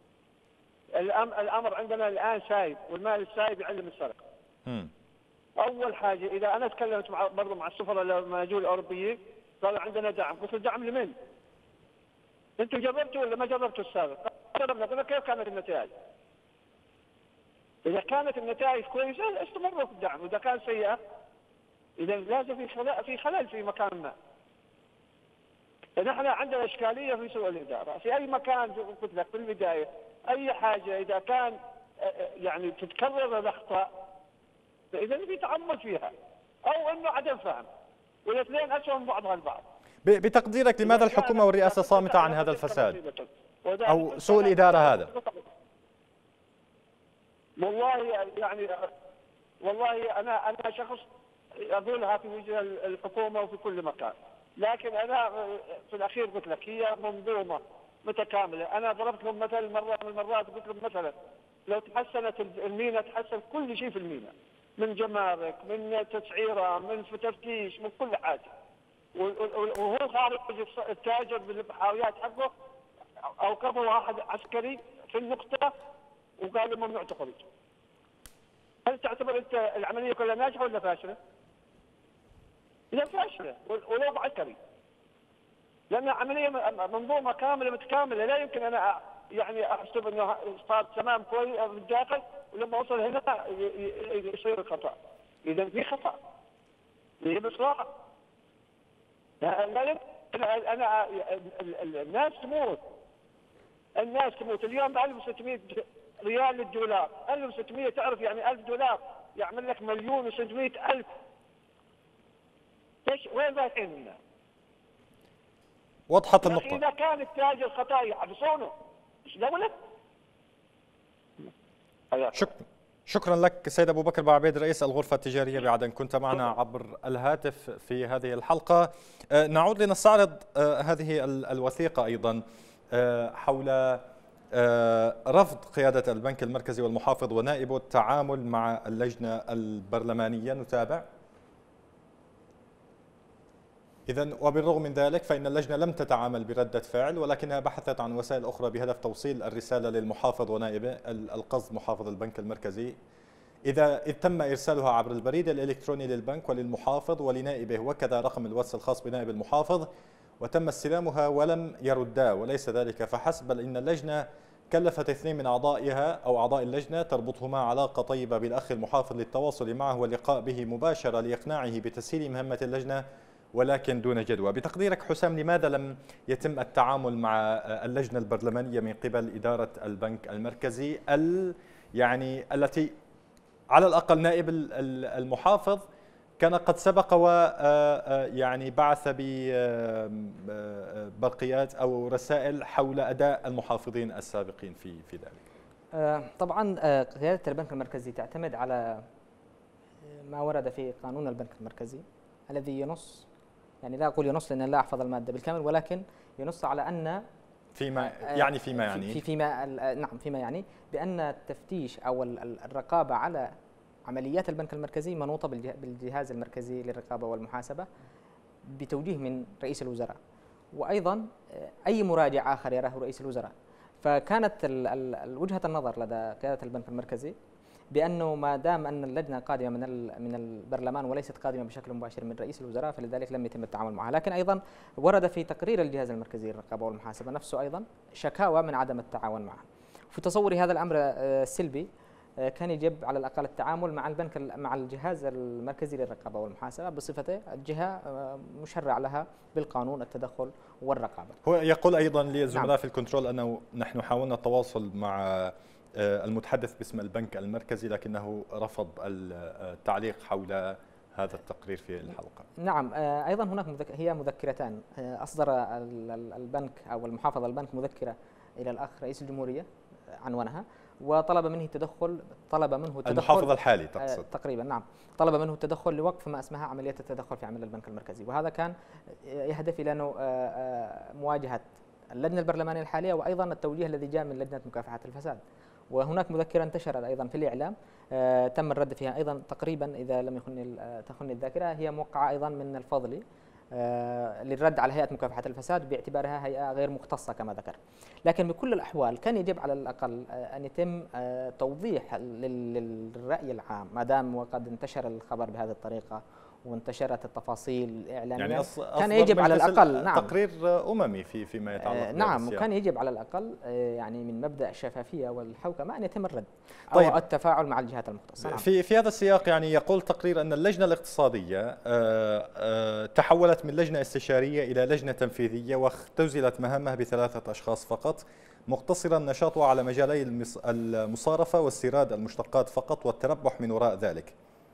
الأمر عندنا الآن سايب، والمال السايب يعلم السرقة. أول حاجة إذا أنا تكلمت مع برضه مع السفراء لما يجوا الأوروبيين قالوا عندنا دعم، قلت الدعم لمن؟ أنتم جربتوا ولا ما جربتوا السابق؟ جربنا. قلنا كيف كانت النتائج؟ إذا كانت النتائج كويسة استمروا في الدعم، وإذا كانت سيئة إذا لازم في خلل في خلل في مكان ما. نحن عندنا إشكالية في سوء الإدارة في أي مكان. قلت لك في البداية أي حاجة إذا كان يعني تتكرر الأخطاء فإذا في تعمد فيها أو إنه عدم فهم، والاثنين أسوأ من بعضها البعض. بتقديرك لماذا الحكومة والرئاسة صامتة عن هذا الفساد أو سوء الإدارة هذا؟ والله يعني والله أنا أنا شخص أقولها في وجه الحكومة وفي كل مكان، لكن أنا في الأخير قلت لك هي منظومة متكاملة. أنا ضربت لهم مثل مرة من المرات، قلت لهم مثلا لو تحسنت المينا تحسن كل شيء في المينا، من جمارك، من تسعيرة، من تفتيش، من كل حاجة. وهو خارج التاجر بالبحاويات حقه أوقفه واحد عسكري في النقطة وقال له ممنوع تخرج. هل تعتبر أنت العملية كلها ناجحة ولا فاشلة؟ إذا فاشلة ولو عسكري، لأن عملية منظومة كاملة متكاملة. لا يمكن أنا يعني أحسب أنه صار تمام كويس في الداخل ولما وصل هنا يصير الخطأ. إذا في خطأ، هي بصراحة انا أنا- الناس تموت، الناس تموت اليوم ب ألف وستمئة ريال للدولار، ألف وستمئة تعرف يعني ألف دولار يعمل لك مليون وستمئة ألف. ايش وين رايحين الناس؟ وضحت يا أخي النقطة. اذا كان التاجر الخطايا يحبسونه ايش دولة؟ شك... شكرا لك سيد أبو بكر بعبيد رئيس الغرفة التجارية بعدن، كنت معنا عبر الهاتف في هذه الحلقة. آه، نعود لنستعرض آه، هذه ال- الوثيقة أيضا آه، حول آه، رفض قيادة البنك المركزي والمحافظ ونائبه التعامل مع اللجنة البرلمانية. نتابع. إذن وبالرغم من ذلك فإن اللجنة لم تتعامل بردة فعل، ولكنها بحثت عن وسائل أخرى بهدف توصيل الرسالة للمحافظ ونائبه، القصد محافظ البنك المركزي، إذا إذ تم إرسالها عبر البريد الإلكتروني للبنك وللمحافظ ولنائبه، وكذا رقم الواتس الخاص بنائب المحافظ، وتم استلامها ولم يردا. وليس ذلك فحسب، بل إن اللجنة كلفت اثنين من أعضائها أو أعضاء اللجنة تربطهما علاقة طيبة بالأخ المحافظ للتواصل معه واللقاء به مباشرة لإقناعه بتسهيل مهمة اللجنة، ولكن دون جدوى. بتقديرك حسام، لماذا لم يتم التعامل مع اللجنة البرلمانية من قبل إدارة البنك المركزي ال يعني التي على الأقل نائب المحافظ كان قد سبق و يعني بعث ببرقيات أو رسائل حول أداء المحافظين السابقين في في ذلك؟ طبعا قيادة البنك المركزي تعتمد على ما ورد في قانون البنك المركزي الذي ينص، يعني لا أقول ينص لأن لا أحفظ المادة بالكامل، ولكن ينص على أن فيما يعني فيما يعني في فيما نعم فيما يعني بأن التفتيش أو الرقابة على عمليات البنك المركزي منوطة بالجهاز المركزي للرقابة والمحاسبة بتوجيه من رئيس الوزراء، وأيضا أي مراجع آخر يراه رئيس الوزراء. فكانت وجهة النظر لدى قيادة البنك المركزي بأنه ما دام أن اللجنة قادمة من من البرلمان وليست قادمة بشكل مباشر من رئيس الوزراء، فلذلك لم يتم التعامل معها. لكن أيضا ورد في تقرير الجهاز المركزي للرقابة والمحاسبة نفسه أيضا شكاوى من عدم التعاون معها. في تصوري هذا الأمر السلبي كان يجب على الأقل التعامل مع البنك مع الجهاز المركزي للرقابة والمحاسبة بصفته الجهة مشرع لها بالقانون التدخل والرقابة. هو يقول أيضا للزملاء نعم. في الكنترول أنه نحن حاولنا التواصل مع المتحدث باسم البنك المركزي لكنه رفض التعليق حول هذا التقرير في الحلقة. نعم، أيضا هناك مذك... هي مذكرتان. أصدر البنك أو المحافظ البنك مذكرة إلى الأخ رئيس الجمهورية عنوانها، وطلب منه التدخل طلب منه التدخل المحافظ الحالي تقصد تقريبا نعم طلب منه التدخل لوقف ما اسمها عملية التدخل في عمل البنك المركزي، وهذا كان يهدف إلى أنه مواجهة اللجنة البرلمانية الحالية وأيضا التوجيه الذي جاء من لجنة مكافحة الفساد. وهناك مذكرة انتشرت أيضا في الإعلام آه تم الرد فيها أيضا تقريبا إذا لم يخن تخن الذاكرة، هي موقعة أيضا من الفضلي آه للرد على هيئة مكافحة الفساد باعتبارها هيئة غير مختصة كما ذكر. لكن بكل الأحوال كان يجب على الأقل آه أن يتم آه توضيح للرأي العام ما دام وقد انتشر الخبر بهذه الطريقة وانتشرت التفاصيل الإعلامية، يعني كان يجب على الأقل نعم تقرير أممي في فيما يتعلق آه نعم وكان يجب على الأقل آه يعني من مبدأ الشفافية والحوكمة أن يتم الرد أو طيب التفاعل مع الجهات المختصة. نعم. في في هذا السياق يعني يقول تقرير أن اللجنة الاقتصادية آه آه تحولت من لجنة استشارية إلى لجنة تنفيذية واختزلت مهامها بثلاثة أشخاص فقط، مقتصرا نشاطها على مجالي المصارفة واستيراد المشتقات فقط والتربح من وراء ذلك.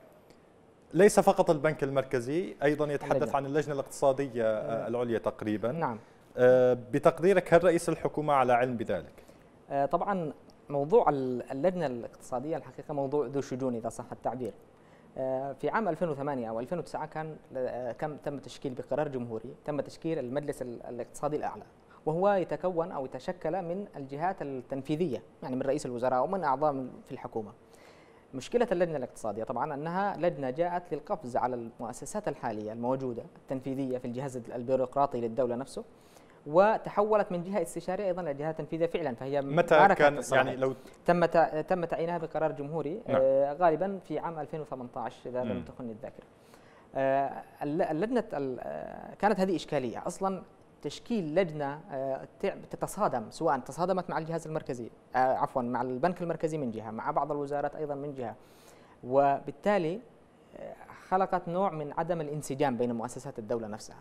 ليس فقط البنك المركزي، أيضا يتحدث اللجنة. عن اللجنة الاقتصادية آه العليا تقريبا. نعم. آه بتقديرك هل رئيس الحكومة على علم بذلك؟ آه طبعا موضوع اللجنة الاقتصادية الحقيقة موضوع ذو شجون إذا صح التعبير. آه في عام ألفين وثمانية أو ألفين وتسعة كان آه كم تم تشكيل بقرار جمهوري تم تشكيل المجلس الاقتصادي الأعلى، وهو يتكون أو يتشكل من الجهات التنفيذية يعني من رئيس الوزراء ومن أعضاء في الحكومة. مشكلة اللجنة الاقتصادية طبعا أنها لجنة جاءت للقفز على المؤسسات الحالية الموجودة التنفيذية في الجهاز البيروقراطي للدولة نفسه، وتحولت من جهة استشارية أيضا إلى جهة تنفيذية فعلا. فهي متى كان يعني لو تم تم تعيينها بقرار جمهوري نعم. آه غالبا في عام ألفين وثمانية عشر إذا لم تخن الذاكرة. آه اللجنة كانت هذه إشكالية أصلا، تشكيل لجنة تتصادم سواء تصادمت مع الجهاز المركزي عفوا مع البنك المركزي من جهة مع بعض الوزارات أيضا من جهة، وبالتالي خلقت نوع من عدم الانسجام بين مؤسسات الدولة نفسها.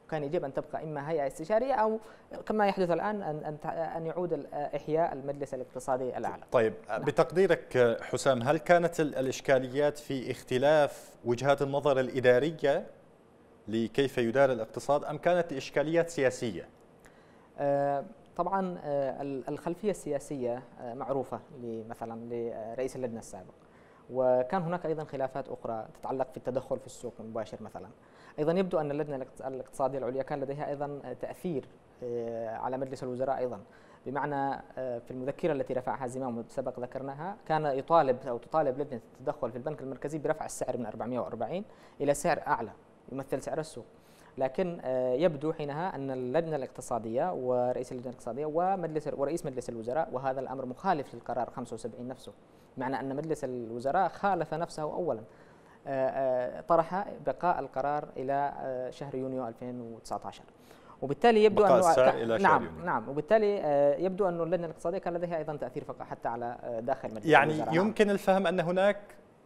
كان يجب أن تبقى إما هيئة استشارية أو كما يحدث الآن أن أن يعود إحياء المجلس الاقتصادي الأعلى. طيب نعم. بتقديرك حسام، هل كانت الإشكاليات في اختلاف وجهات النظر الإدارية لكيف يدار الاقتصاد أم كانت إشكاليات سياسية؟ آه طبعا آه الخلفية السياسية آه معروفة مثلا لرئيس اللجنة السابق، وكان هناك أيضا خلافات أخرى تتعلق في التدخل في السوق المباشر مثلا. أيضا يبدو أن اللجنة الاقتصادية العليا كان لديها أيضا تأثير على مجلس الوزراء أيضا، بمعنى في المذكرة التي رفعها زمام سبق ذكرناها كان يطالب أو تطالب لجنة التدخل في البنك المركزي برفع السعر من أربعمئة وأربعين إلى سعر أعلى يمثل سعر السوق، لكن يبدو حينها أن اللجنة الاقتصادية ورئيس اللجنة الاقتصادية ومجلس ورئيس مجلس الوزراء، وهذا الأمر مخالف للقرار خمسة وسبعين نفسه، بمعنى أن مجلس الوزراء خالف نفسه أولا، طرح بقاء القرار إلى شهر يونيو ألفين وتسعة عشر، وبالتالي يبدو بقاء أنه السعر إلى نعم شهر يونيو. نعم وبالتالي يبدو أن اللجنة الاقتصادية كان لديها أيضا تأثير فقط حتى على داخل مجلس يعني الوزراء. يمكن نعم. الفهم أن هناك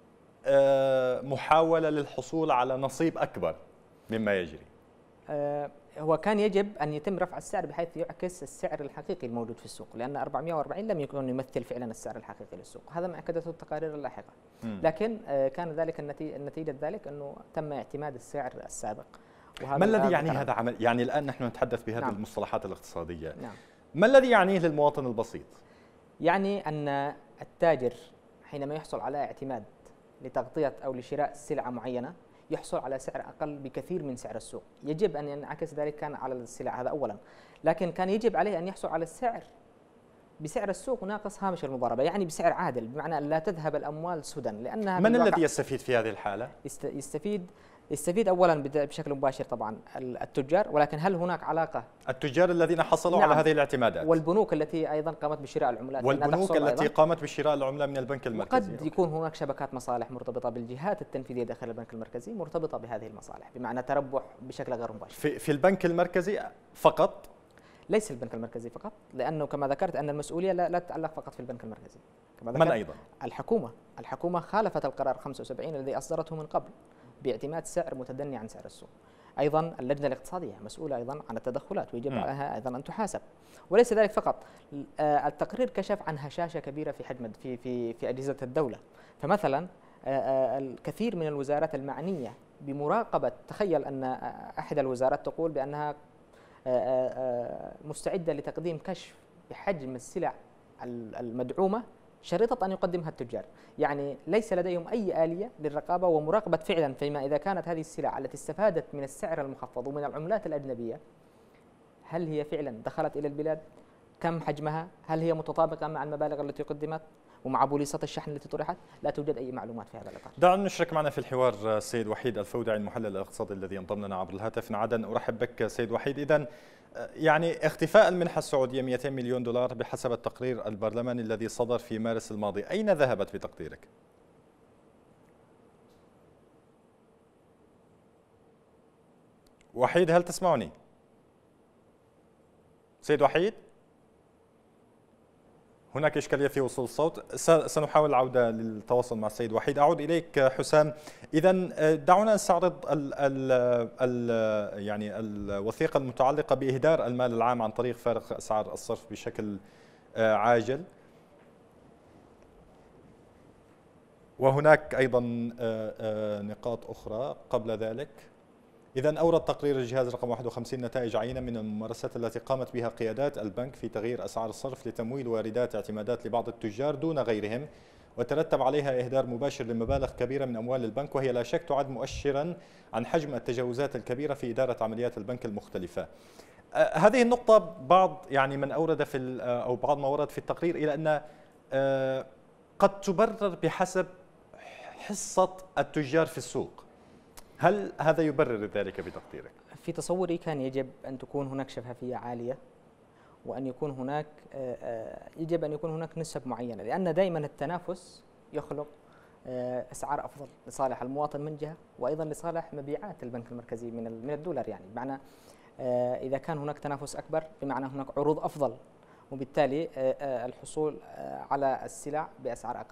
محاولة للحصول على نصيب أكبر مما يجري. هو كان يجب أن يتم رفع السعر بحيث يعكس السعر الحقيقي الموجود في السوق، لأن أربعمئة وأربعين لم يكن يمثل فعلا السعر الحقيقي للسوق، هذا ما أكدته التقارير اللاحقة. لكن كان ذلك النتيجة ذلك أنه تم اعتماد السعر السابق. ما الذي يعني هذا عمل؟ يعني الآن نحن نتحدث بهذه نعم. المصطلحات الاقتصادية. نعم. ما الذي يعنيه للمواطن البسيط؟ يعني أن التاجر حينما يحصل على اعتماد لتغطية أو لشراء سلعة معينة يحصل على سعر أقل بكثير من سعر السوق، يجب أن ينعكس ذلك كان على السلع، هذا أولا، لكن كان يجب عليه أن يحصل على السعر بسعر السوق ناقص هامش المضاربة، يعني بسعر عادل، بمعنى أن لا تذهب الأموال سدى، لأنها من الذي يستفيد في هذه الحالة؟ يستفيد يستفيد أولا بشكل مباشر طبعا التجار، ولكن هل هناك علاقة؟ التجار الذين حصلوا نعم. على هذه الاعتمادات، والبنوك التي أيضا قامت بشراء العملات، والبنوك التي قامت بشراء العملة من البنك المركزي. قد يكون هناك شبكات مصالح مرتبطة بالجهات التنفيذية داخل البنك المركزي مرتبطة بهذه المصالح، بمعنى تربح بشكل غير مباشر. في, في البنك المركزي فقط؟ ليس البنك المركزي فقط، لأنه كما ذكرت أن المسؤولية لا, لا تتعلق فقط في البنك المركزي. كما من أيضا؟ الحكومة، الحكومة خالفت القرار خمسة وسبعين الذي أصدرته من قبل باعتماد سعر متدني عن سعر السوق. أيضا اللجنة الاقتصادية مسؤولة أيضا عن التدخلات ويجب عليها أيضا أن تحاسب. وليس ذلك فقط، التقرير كشف عن هشاشة كبيرة في حجم في في في أجهزة الدولة، فمثلا الكثير من الوزارات المعنية بمراقبة، تخيل أن أحد الوزارات تقول بأنها مستعدة لتقديم كشف بحجم السلع المدعومة شريطة أن يقدمها التجار، يعني ليس لديهم أي آلية للرقابة ومراقبة فعلا فيما إذا كانت هذه السلع التي استفادت من السعر المخفض ومن العملات الأجنبية هل هي فعلا دخلت إلى البلاد؟ كم حجمها؟ هل هي متطابقة مع المبالغ التي قدمت ومع بوليصات الشحن التي طرحت؟ لا توجد أي معلومات في هذا الإطار. دعنا نشرك معنا في الحوار السيد وحيد الفودعي المحلل الاقتصادي الذي ينضم لنا عبر الهاتف من عدن. أرحب بك سيد وحيد. إذن يعني اختفاء المنحة السعودية مئتين مليون دولار بحسب التقرير البرلماني الذي صدر في مارس الماضي، أين ذهبت بتقديرك؟ وحيد هل تسمعني؟ سيد وحيد؟ هناك إشكالية في وصول الصوت، سنحاول العودة للتواصل مع السيد وحيد. أعود إليك حسام. إذن دعونا نستعرض ال ال ال يعني الوثيقة المتعلقة بإهدار المال العام عن طريق فارق أسعار الصرف بشكل عاجل، وهناك أيضا نقاط أخرى قبل ذلك. إذن أورد تقرير الجهاز رقم واحد وخمسين نتائج عينة من الممارسات التي قامت بها قيادات البنك في تغيير أسعار الصرف لتمويل واردات اعتمادات لبعض التجار دون غيرهم، وترتب عليها إهدار مباشر لمبالغ كبيرة من أموال البنك، وهي لا شك تعد مؤشرا عن حجم التجاوزات الكبيرة في إدارة عمليات البنك المختلفة. آه هذه النقطة بعض يعني من أورد في أو بعض ما ورد في التقرير إلى أن آه قد تبرر بحسب حصة التجار في السوق. هل هذا يبرر ذلك بتقديرك؟ في تصوري كان يجب أن تكون هناك شفافية عالية، وأن يكون هناك يجب أن يكون هناك نسب معينة، لأن دائما التنافس يخلق أسعار أفضل لصالح المواطن من جهة، وأيضا لصالح مبيعات البنك المركزي من من الدولار، يعني بمعنى إذا كان هناك تنافس أكبر بمعنى هناك عروض أفضل، وبالتالي الحصول على السلع بأسعار أقل.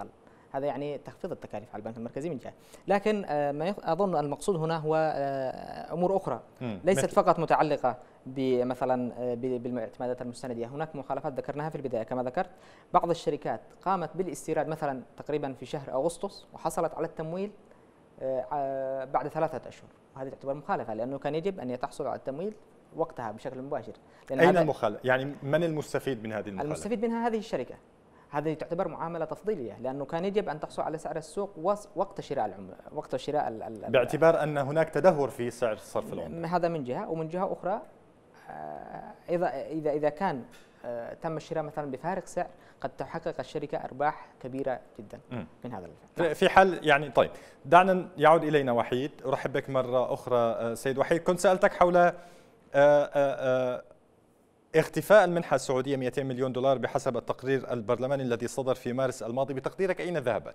هذا يعني تخفيض التكاليف على البنك المركزي من جهة. لكن ما أظن المقصود هنا هو أمور أخرى ليست فقط متعلقة بمثلا بالاعتمادات المستندية. هناك مخالفات ذكرناها في البداية كما ذكرت، بعض الشركات قامت بالاستيراد مثلا تقريبا في شهر أغسطس وحصلت على التمويل بعد ثلاثة أشهر، وهذه تعتبر مخالفة لأنه كان يجب أن تحصل على التمويل وقتها بشكل مباشر. أين المخالفة؟ يعني من المستفيد من هذه المخالفة؟ المستفيد منها هذه الشركة. هذه تعتبر معاملة تفضيلية لأنه كان يجب أن تحصل على سعر السوق وقت شراء العملة، وقت شراء ال ال باعتبار أن هناك تدهور في سعر صرف العملة. هذا من جهة، ومن جهة أخرى إذا إذا إذا كان تم الشراء مثلا بفارق سعر قد تحقق الشركة أرباح كبيرة جدا م. من هذا الفعل. في حال يعني طيب دعنا يعود إلينا وحيد. أرحب بك مرة أخرى سيد وحيد. كنت سألتك حول آآ آآ اختفاء المنحة السعودية مئتين مليون دولار بحسب التقرير البرلماني الذي صدر في مارس الماضي، بتقديرك أين ذهبت؟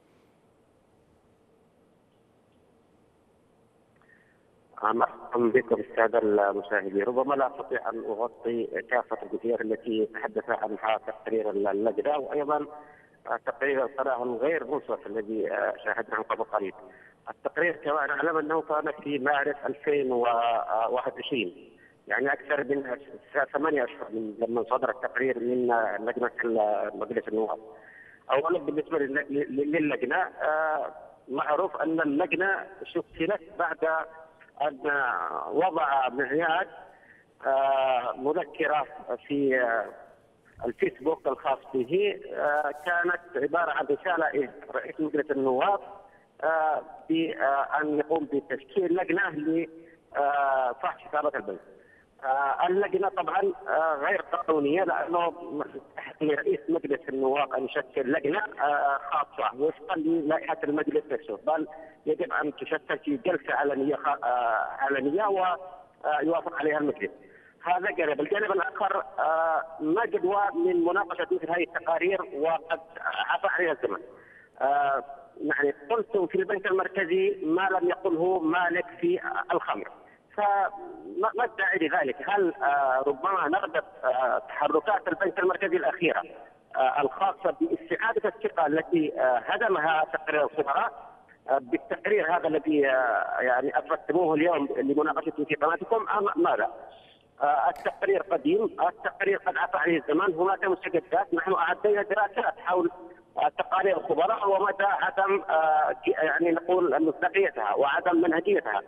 مرحبا بكم السادة المشاهدين. ربما لا أستطيع أن أغطي كافة الجزئيات التي تحدث عنها تقرير اللجنة، وأيضا تقرير الصراحة الغير منصف الذي شاهدناه قبل قليل. التقرير كما نعلم أنه كان في مارس ألفين وواحد وعشرين، يعني أكثر من ثمانية أشهر من لما صدر التقرير من لجنة مجلس النواب. أولا بالنسبة للجنة، معروف أن اللجنة شكلت بعد أن وضع معياد مذكرة في الفيسبوك الخاص به، كانت عبارة عن رسالة إلى رئيس مجلس النواب بأن يقوم بتشكيل لجنة لفحص حسابات البنك. اللجنة طبعا غير قانونية لأنه لرئيس مجلس النواب أن يشكل لجنة خاصة وفقا للائحة المجلس نفسه، بل يجب أن تشكل في جلسة علنية علنية ويوافق عليها المجلس. هذا جانب. الجانب الآخر ما جدوى من مناقشة مثل هذه التقارير وقد عفى عليها الزمن. يعني قلتم في البنك المركزي ما لم يقله مالك في الخمر، فما الداعي لذلك؟ هل ربما نرغب تحركات البنك المركزي الأخيرة الخاصة باستعادة الثقة التي هدمها تقرير الخبراء بالتقرير هذا الذي يعني أفردتموه اليوم لمناقشته في قناتكم أم ماذا؟ التقرير قديم، التقرير قد عفى عليه الزمان، هناك مستجدات. نحن أعدينا دراسات حول تقارير الخبراء ومدى عدم يعني نقول مصداقيتها وعدم منهجيتها،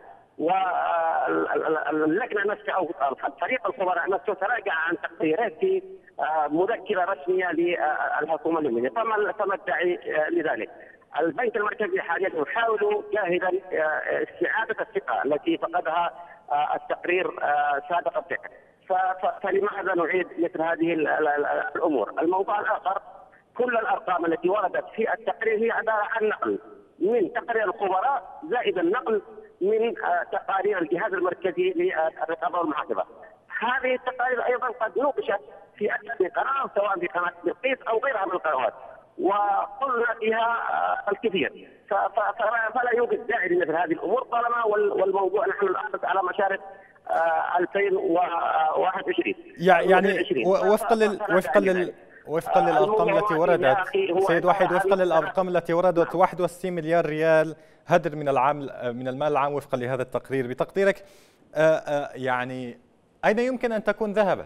واللجنه نفسها او فريق الخبراء نفسه تراجع عن تقريره في مذكره رسميه للحكومه اليمنيه، فما فما الداعي لذلك؟ البنك المركزي حاليا يحاول جاهدا استعاده الثقه التي فقدها التقرير سابق الذكر، فلماذا نعيد مثل هذه الامور؟ الموضوع الاخر، كل الارقام التي وردت في التقرير هي عباره عن نقل من تقرير الخبراء زائد النقل من تقارير الجهاز المركزي للرقابه والمحاسبه. هذه التقارير ايضا قد نوقشت في اكثر من قناه سواء في قناه بلقيس او غيرها من القنوات وقلنا فيها الكثير، فلا يوجد داعي لمثل هذه الامور طالما والموضوع نحن الان على مشارف ألفين وواحد وعشرين. يعني وفقا لل وفقا لل وفقا للارقام التي وردت سيد وحيد، وفقا للارقام التي وردت واحد وستين مليار ريال هدر من العام من المال العام وفقا لهذا التقرير، بتقديرك يعني اين يمكن ان تكون ذهبت؟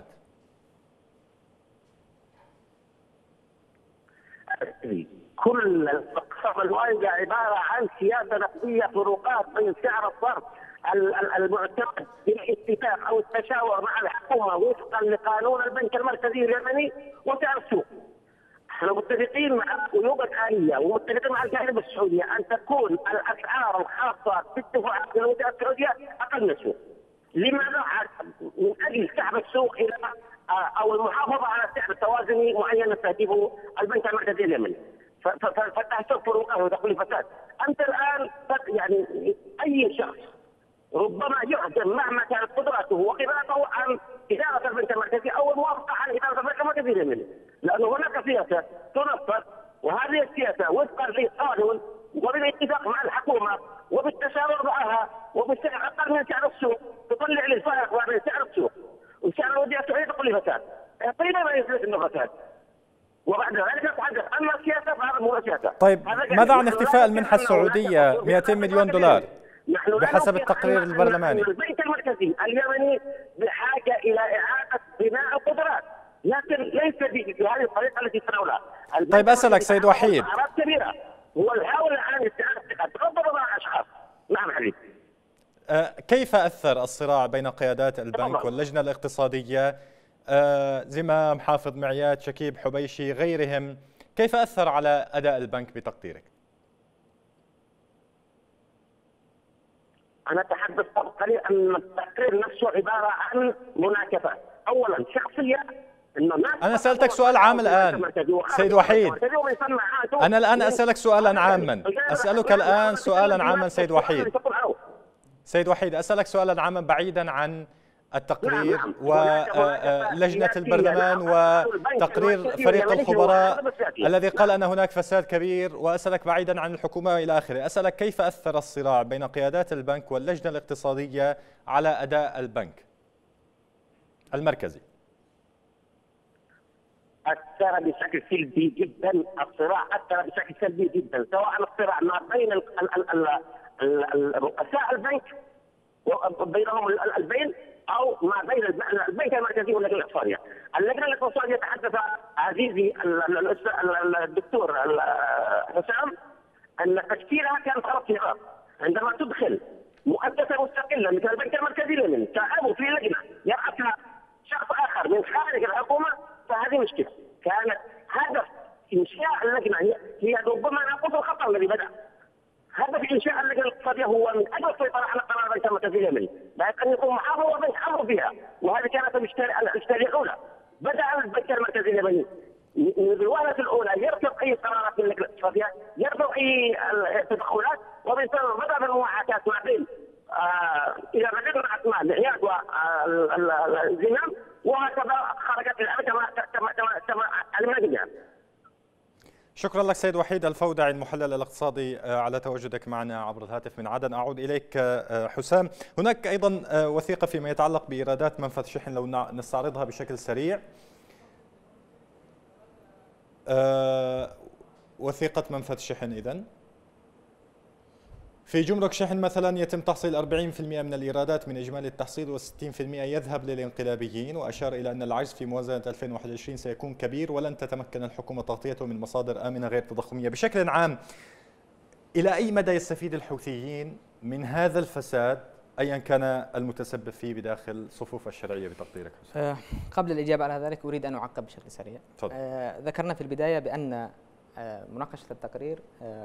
كل الاقسام الواردة عبارة عن سياسة نقدية، فروقات بين سعر الصرف المعتمد بالاتفاق او التشاور مع الحكومه وفقا لقانون البنك المركزي اليمني وسعر السوق. احنا متفقين مع القيود الآلية ومتفقين مع الجانب السعودية ان تكون الاسعار الخاصه بالدفعات من الوزاره السعوديه اقل من السوق. لماذا؟ من اجل سحب السوق الى او المحافظه على سعر توازني معين يستهدفه البنك المركزي اليمني. فتحسب فروقات وتكلفتات. انت الان يعني اي شخص ربما يعدم مهما كانت قدرته وقدراته عن إدارة البنك المركزي أو الموافقة على إدارة البنك المركزي اليمني، لأنه هناك سياسة تنفذ، وهذه السياسة وفقا للقانون وبالاتفاق مع الحكومة وبالتشاور معها وبالسعر أقل من سعر السوق تطلع للفارق بين سعر السوق وسعر الوديعة السعودية تقول فساد. بينما يفلت إنه فساد. وبعد ذلك نتحدث أما السياسة فهذا مو سياسة. طيب ماذا عن اختفاء المنحة السعودية مئتين مليون دولار بحسب التقرير البرلماني؟ البنك المركزي اليمني بحاجة إلى إعادة بناء القدرات، لكن ليس بهذه الطريقة التي ترونها. طيب أسألك سيد وحيد، كبيرة هو يحاول الآن استعادة تقدم مع الأشخاص. نعم حبيبي. كيف أثر الصراع بين قيادات البنك واللجنة الاقتصادية زمام حافظ معياد شكيب حبيشي غيرهم، كيف أثر على أداء البنك بتقديرك؟ أنا أتحدث قليلا أن التقرير نفسه عبارة عن مناكفات. أولا شخصية إنه أنا سألتك سؤال عام الآن سيد وحيد، أنا الآن أسألك سؤالا عاما، أسألك الآن سؤالا عاما سيد وحيد سيد وحيد أسألك سؤالا عاما بعيدا عن التقرير ولجنة البرلمان وتقرير فريق الخبراء الذي قال أن هناك فساد كبير، وأسألك بعيدا عن الحكومة إلى آخره، أسألك كيف أثر الصراع بين قيادات البنك واللجنة الاقتصادية على أداء البنك المركزي؟ أثر بشكل سلبي جدا، الصراع أثر بشكل سلبي جدا، سواء الصراع ما بين رؤساء البنك وبينهم البين او ما بين البنك المركزي واللجنه الاقتصاديه. اللجنه الاقتصاديه تحدث عزيزي الدكتور حسام ان تشكيلها كان طرف نقاط. عندما تدخل مؤسسه مستقله مثل البنك المركزي اليمني تعب في لجنه يرأسها شخص اخر من خارج الحكومه، فهذه مشكله. كانت هدف انشاء اللجنه هي ربما نقول الخطا الذي بدا. هدف انشاء اللجنه الاقتصاديه هو من اجل السيطره على قرار البنك المركزي اليمني، لكن ان يكون محافظ وبنك امر فيها، وهذه كانت الاشكاليه الاولى. بدا البنك المركزي اليمني من الوهله الاولى يرفض اي قرارات من اللجنه الاقتصاديه، يرفض اي تدخلات، وبالتالي بدا بالمعاكسات ما بين الى مجال مع معياد والزمام، وهكذا خرجت الامر كما كما كما علمنا جميعا. شكرا لك سيد وحيد الفودعي المحلل الاقتصادي على تواجدك معنا عبر الهاتف من عدن. أعود إليك حسام، هناك أيضا وثيقة فيما يتعلق بإيرادات منفذ شحن، لو نستعرضها بشكل سريع. وثيقة منفذ شحن إذن في جمرك شحن مثلا يتم تحصيل أربعين بالمئة من الإيرادات من إجمالي التحصيل و60% يذهب للانقلابيين، وأشار إلى أن العجز في موازنة ألفين وواحد وعشرين سيكون كبير ولن تتمكن الحكومة تغطيته من مصادر آمنة غير تضخمية. بشكل عام إلى أي مدى يستفيد الحوثيين من هذا الفساد أيا كان المتسبب فيه بداخل صفوف الشرعية بتقديرك؟ أه قبل الإجابة على ذلك أريد أن أعقب بشكل سريع. أه ذكرنا في البداية بأن مناقشة التقرير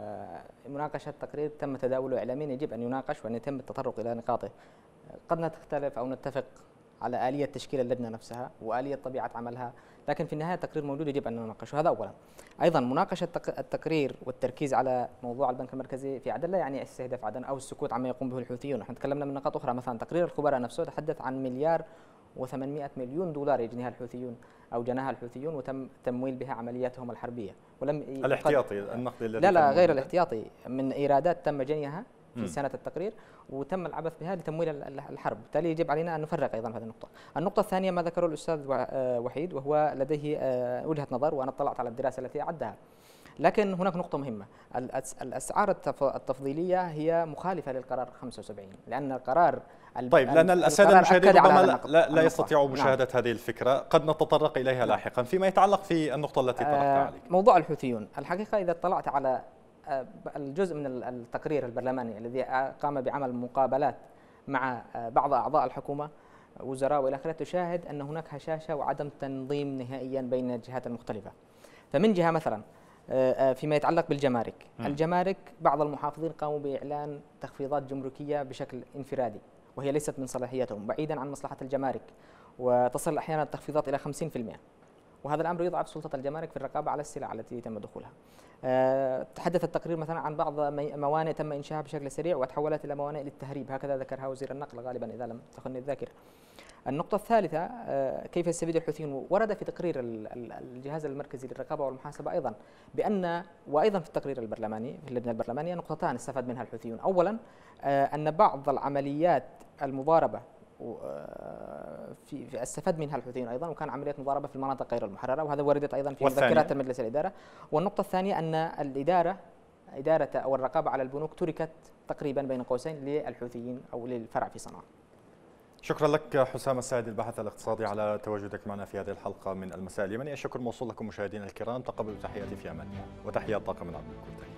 مناقشة التقرير تم تداوله إعلاميا، يجب أن يناقش وأن يتم التطرق إلى نقاطه. قد نختلف أو نتفق على آلية تشكيل اللجنة نفسها وآلية طبيعة عملها، لكن في النهاية التقرير موجود يجب أن نناقشه، هذا أولا. أيضا مناقشة التقرير والتركيز على موضوع البنك المركزي في عدن لا يعني استهداف عدن أو السكوت عما يقوم به الحوثيون. نحن تكلمنا من نقاط أخرى، مثلا تقرير الخبراء نفسه تحدث عن مليار وثمانمئة مليون دولار يجنيها الحوثيون أو جناها الحوثيون وتم تمويل بها عملياتهم الحربية. ولم الاحتياطي النقدي الذي لا لا غير الاحتياطي من إيرادات تم جنيها في م. سنة التقرير وتم العبث بها لتمويل الحرب، بالتالي يجب علينا أن نفرق أيضا في هذه النقطة. النقطة الثانية ما ذكره الأستاذ وحيد وهو لديه وجهة نظر، وأنا اطلعت على الدراسة التي أعدها، لكن هناك نقطة مهمة، الأسعار التفضيلية هي مخالفة للقرار خمسة وسبعين، لأن القرار طيب لأن السادة المشاهدين ربما لا, لا يستطيعوا مشاهدة نعم. هذه الفكرة، قد نتطرق إليها لاحقا. فيما يتعلق في النقطة التي طرحتها عليك، موضوع الحوثيون، الحقيقة إذا اطلعت على الجزء من التقرير البرلماني الذي قام بعمل مقابلات مع بعض أعضاء الحكومة وزراء وإلى آخره، تشاهد أن هناك هشاشة وعدم تنظيم نهائيا بين الجهات المختلفة. فمن جهة مثلا فيما يتعلق بالجمارك، م. الجمارك بعض المحافظين قاموا بإعلان تخفيضات جمركية بشكل انفرادي وهي ليست من صلاحيتهم، بعيدا عن مصلحة الجمارك، وتصل أحيانا التخفيضات إلى خمسين بالمئة، وهذا الأمر يضعف سلطة الجمارك في الرقابة على السلع التي يتم دخولها. أه تحدث التقرير مثلا عن بعض موانئ تم إنشائها بشكل سريع وتحولت إلى موانئ للتهريب، هكذا ذكرها وزير النقل غالبا إذا لم تخني الذاكرة. النقطة الثالثة أه كيف يستفيد الحوثيون، ورد في تقرير الجهاز المركزي للرقابة والمحاسبة أيضا بأن، وأيضا في التقرير البرلماني في اللجنة البرلمانية، نقطتان استفاد منها الحوثيون. أولا أه أن بعض العمليات المضاربة في في استفاد منها الحوثيون ايضا، وكان عمليه مضاربه في المناطق غير المحرره، وهذا وردت ايضا في مذكرات مجلس الاداره. والنقطه الثانيه ان الاداره اداره او الرقابه على البنوك تركت تقريبا بين قوسين للحوثيين او للفرع في صنعاء. شكرا لك حسام السعيد الباحث الاقتصادي على تواجدك معنا في هذه الحلقه من المساء اليمني. الشكر موصول لكم مشاهدينا الكرام، تقبلوا تحياتي في امان الله وتحيات طاقم العمل.